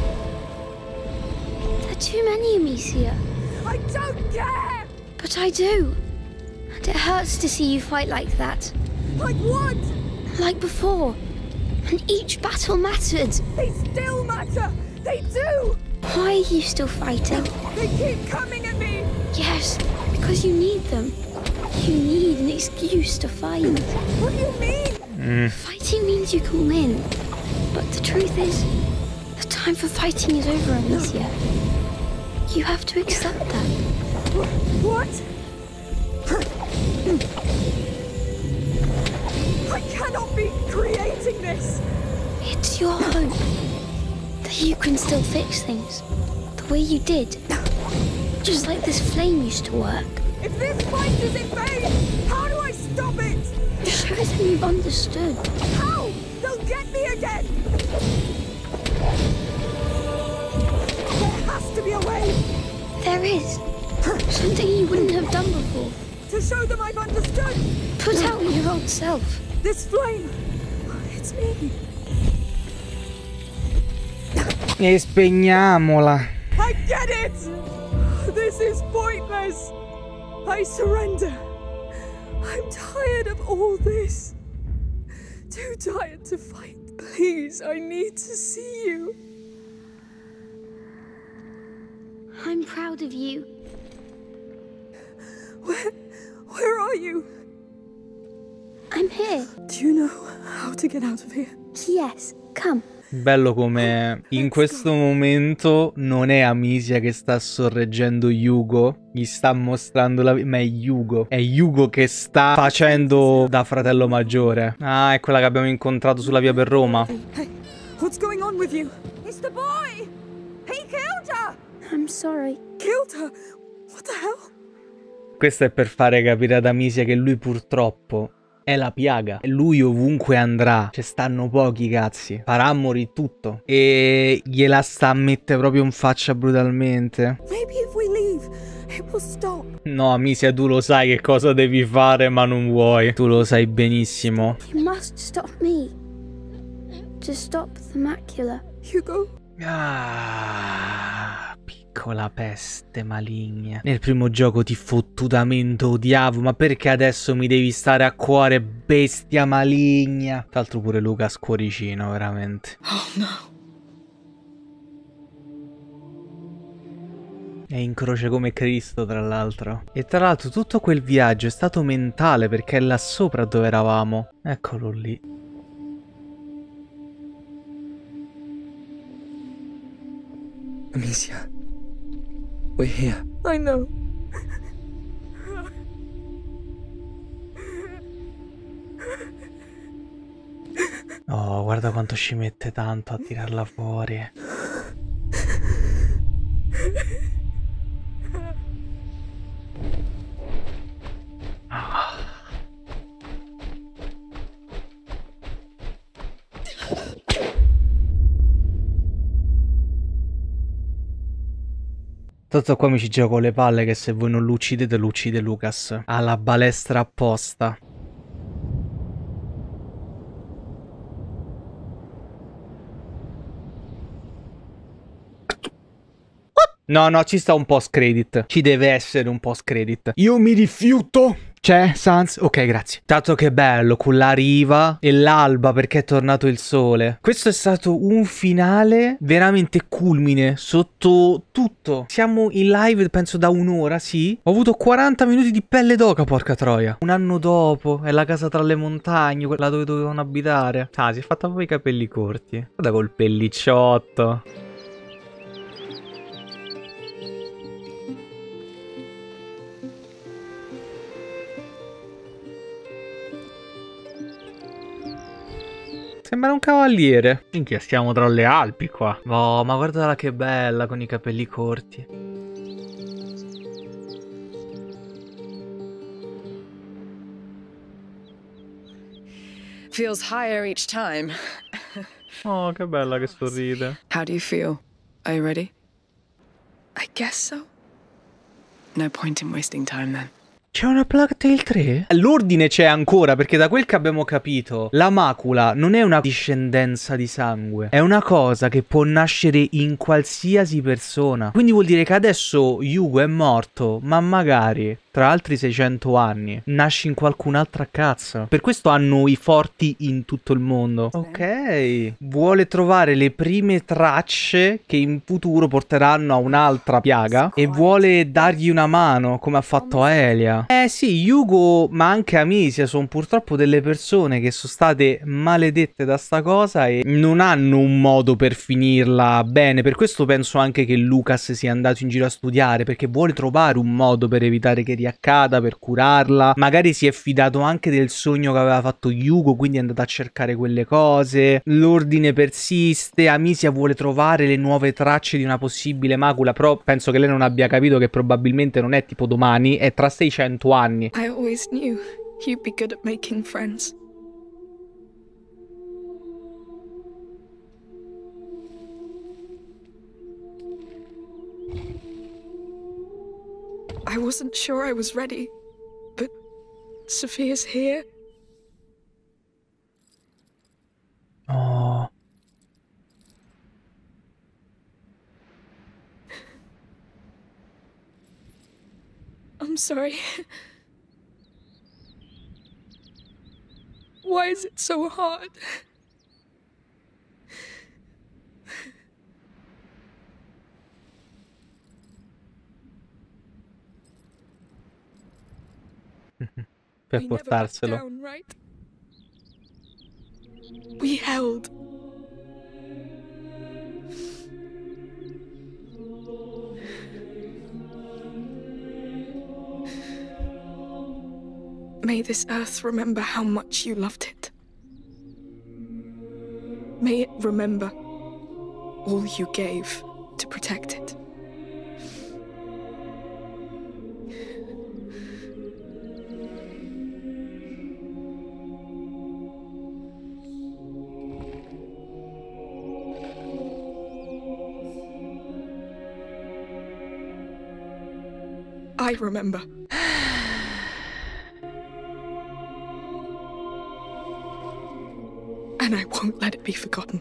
There are too many, Amicia. I don't care! But I do. And it hurts to see you fight like that. Like what? Like before. And each battle mattered. They still matter! They do! Why are you still fighting? They keep coming at me! Yes, because you need them. You need an excuse to fight. What do you mean? Fighting means you can win. But the truth is, the time for fighting is over, Amicia. You have to accept that. What? I cannot be creating this! It's your hope that you can still fix things the way you did. Just like this flame used to work. If this fight is in vain, how do I stop it? Show them you've understood. How? They'll get me again! There has to be a way! There is. Something you wouldn't have done before. To show them I've understood! Put out your old self. This flame! It's me! E spegniamola. I get it! This is pointless! I surrender! I'm tired of all this. Too tired to fight. Please, I need to see you. I'm proud of you. Where are you? I'm here. Do you know how to get out of here? Yes, come. Bello come in questo momento non è Amicia che sta sorreggendo Hugo, gli sta mostrando la vita, ma è Hugo che sta facendo da fratello maggiore. Ah, è quella che abbiamo incontrato sulla via per Roma. Hey, what's going on with you? It's the boy! He killed her! I'm sorry. Killed her? What the hell? Questo è per fare capire ad Amicia che lui purtroppo è la piaga. Lui ovunque andrà, ci stanno pochi cazzi, farà morire tutto. E gliela sta a mettere proprio in faccia brutalmente. Maybe if we leave, it will stop. No, Amicia, tu lo sai che cosa devi fare, ma non vuoi. Tu lo sai benissimo. You must stop me. To stop the macula. Hugo? Ah, piccola peste maligna. Nel primo gioco ti fottutamente odiavo, ma perché adesso mi devi stare a cuore, bestia maligna? Tra l'altro pure Lucas cuoricino, veramente. Oh no. È in croce come Cristo, tra l'altro. E tra l'altro tutto quel viaggio è stato mentale, perché è là sopra dove eravamo. Eccolo lì. Amicia, we're here. I know. Oh, guarda quanto ci mette tanto a tirarla fuori. Tanto qua mi ci gioco le palle che se voi non lo uccidete lo uccide Lucas. Ha la balestra apposta. No, no, ci sta un post credit. Ci deve essere un post credit. Io mi rifiuto C'è, Sans? Ok, grazie. Tanto che bello, con la riva e l'alba perché è tornato il sole. Questo è stato un finale veramente culmine sotto tutto. Siamo in live, penso da un'ora, sì. Ho avuto 40 minuti di pelle d'oca, porca troia. Un anno dopo, è la casa tra le montagne, quella dove dovevano abitare. Ah, si è fatta poi i capelli corti. Guarda col pellicciotto. Sembra un cavaliere. Minchia, stiamo tra le Alpi qua. Oh, ma guardala che bella con i capelli corti. Feels higher each time. Oh, che bella che sorride. How do you feel? Are you ready? I guess so. No point in wasting time then. C'è una Plague Tale 3? L'ordine c'è ancora, perché da quel che abbiamo capito, la macula non è una discendenza di sangue. È una cosa che può nascere in qualsiasi persona. Quindi vuol dire che adesso Hugo è morto, ma magari tra altri 600 anni nasce in qualcun'altra cazzo. Per questo hanno i forti in tutto il mondo. Ok. Vuole trovare le prime tracce che in futuro porteranno a un'altra piaga e vuole dargli una mano, come ha fatto a Elia. Sì, Hugo, ma anche Amicia sono purtroppo delle persone che sono state maledette da sta cosa e non hanno un modo per finirla bene. Per questo penso anche che Lucas sia andato in giro a studiare, perché vuole trovare un modo per evitare che riaccada, per curarla. Magari si è fidato anche del sogno che aveva fatto Hugo, quindi è andato a cercare quelle cose. L'ordine persiste, Amicia vuole trovare le nuove tracce di una possibile macula, però penso che lei non abbia capito che probabilmente non è tipo domani, è tra 600 anni. I always knew you'd be good at making friends. I wasn't sure I was ready, but Sophia's here. Oh. I'm sorry. Why is it so hard? Per portarselo. Down, right? We held. May this earth remember how much you loved it. May it remember all you gave to protect it. I remember. And I won't let it be forgotten.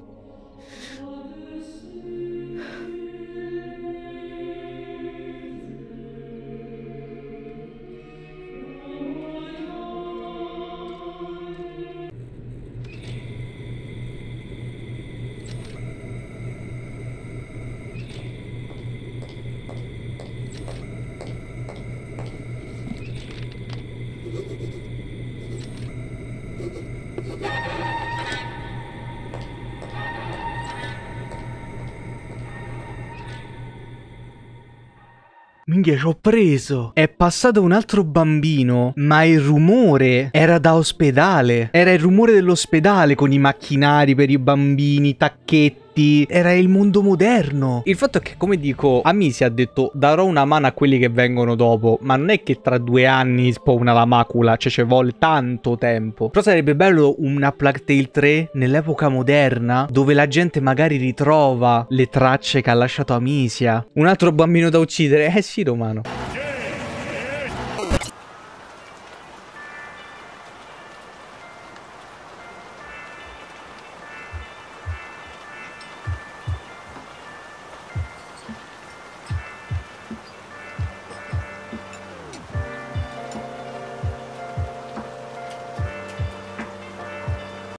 Minchia, ci ho preso. È passato un altro bambino, ma il rumore era da ospedale. Era il rumore dell'ospedale con i macchinari per i bambini, tacchetti. Era il mondo moderno. Il fatto è che, come dico, Amicia ha detto darò una mano a quelli che vengono dopo, ma non è che tra 2 anni spawna la macula, cioè ci vuole tanto tempo. Però sarebbe bello una Plague Tale 3 nell'epoca moderna, dove la gente magari ritrova le tracce che ha lasciato Amicia. Un altro bambino da uccidere? Eh sì, Romano.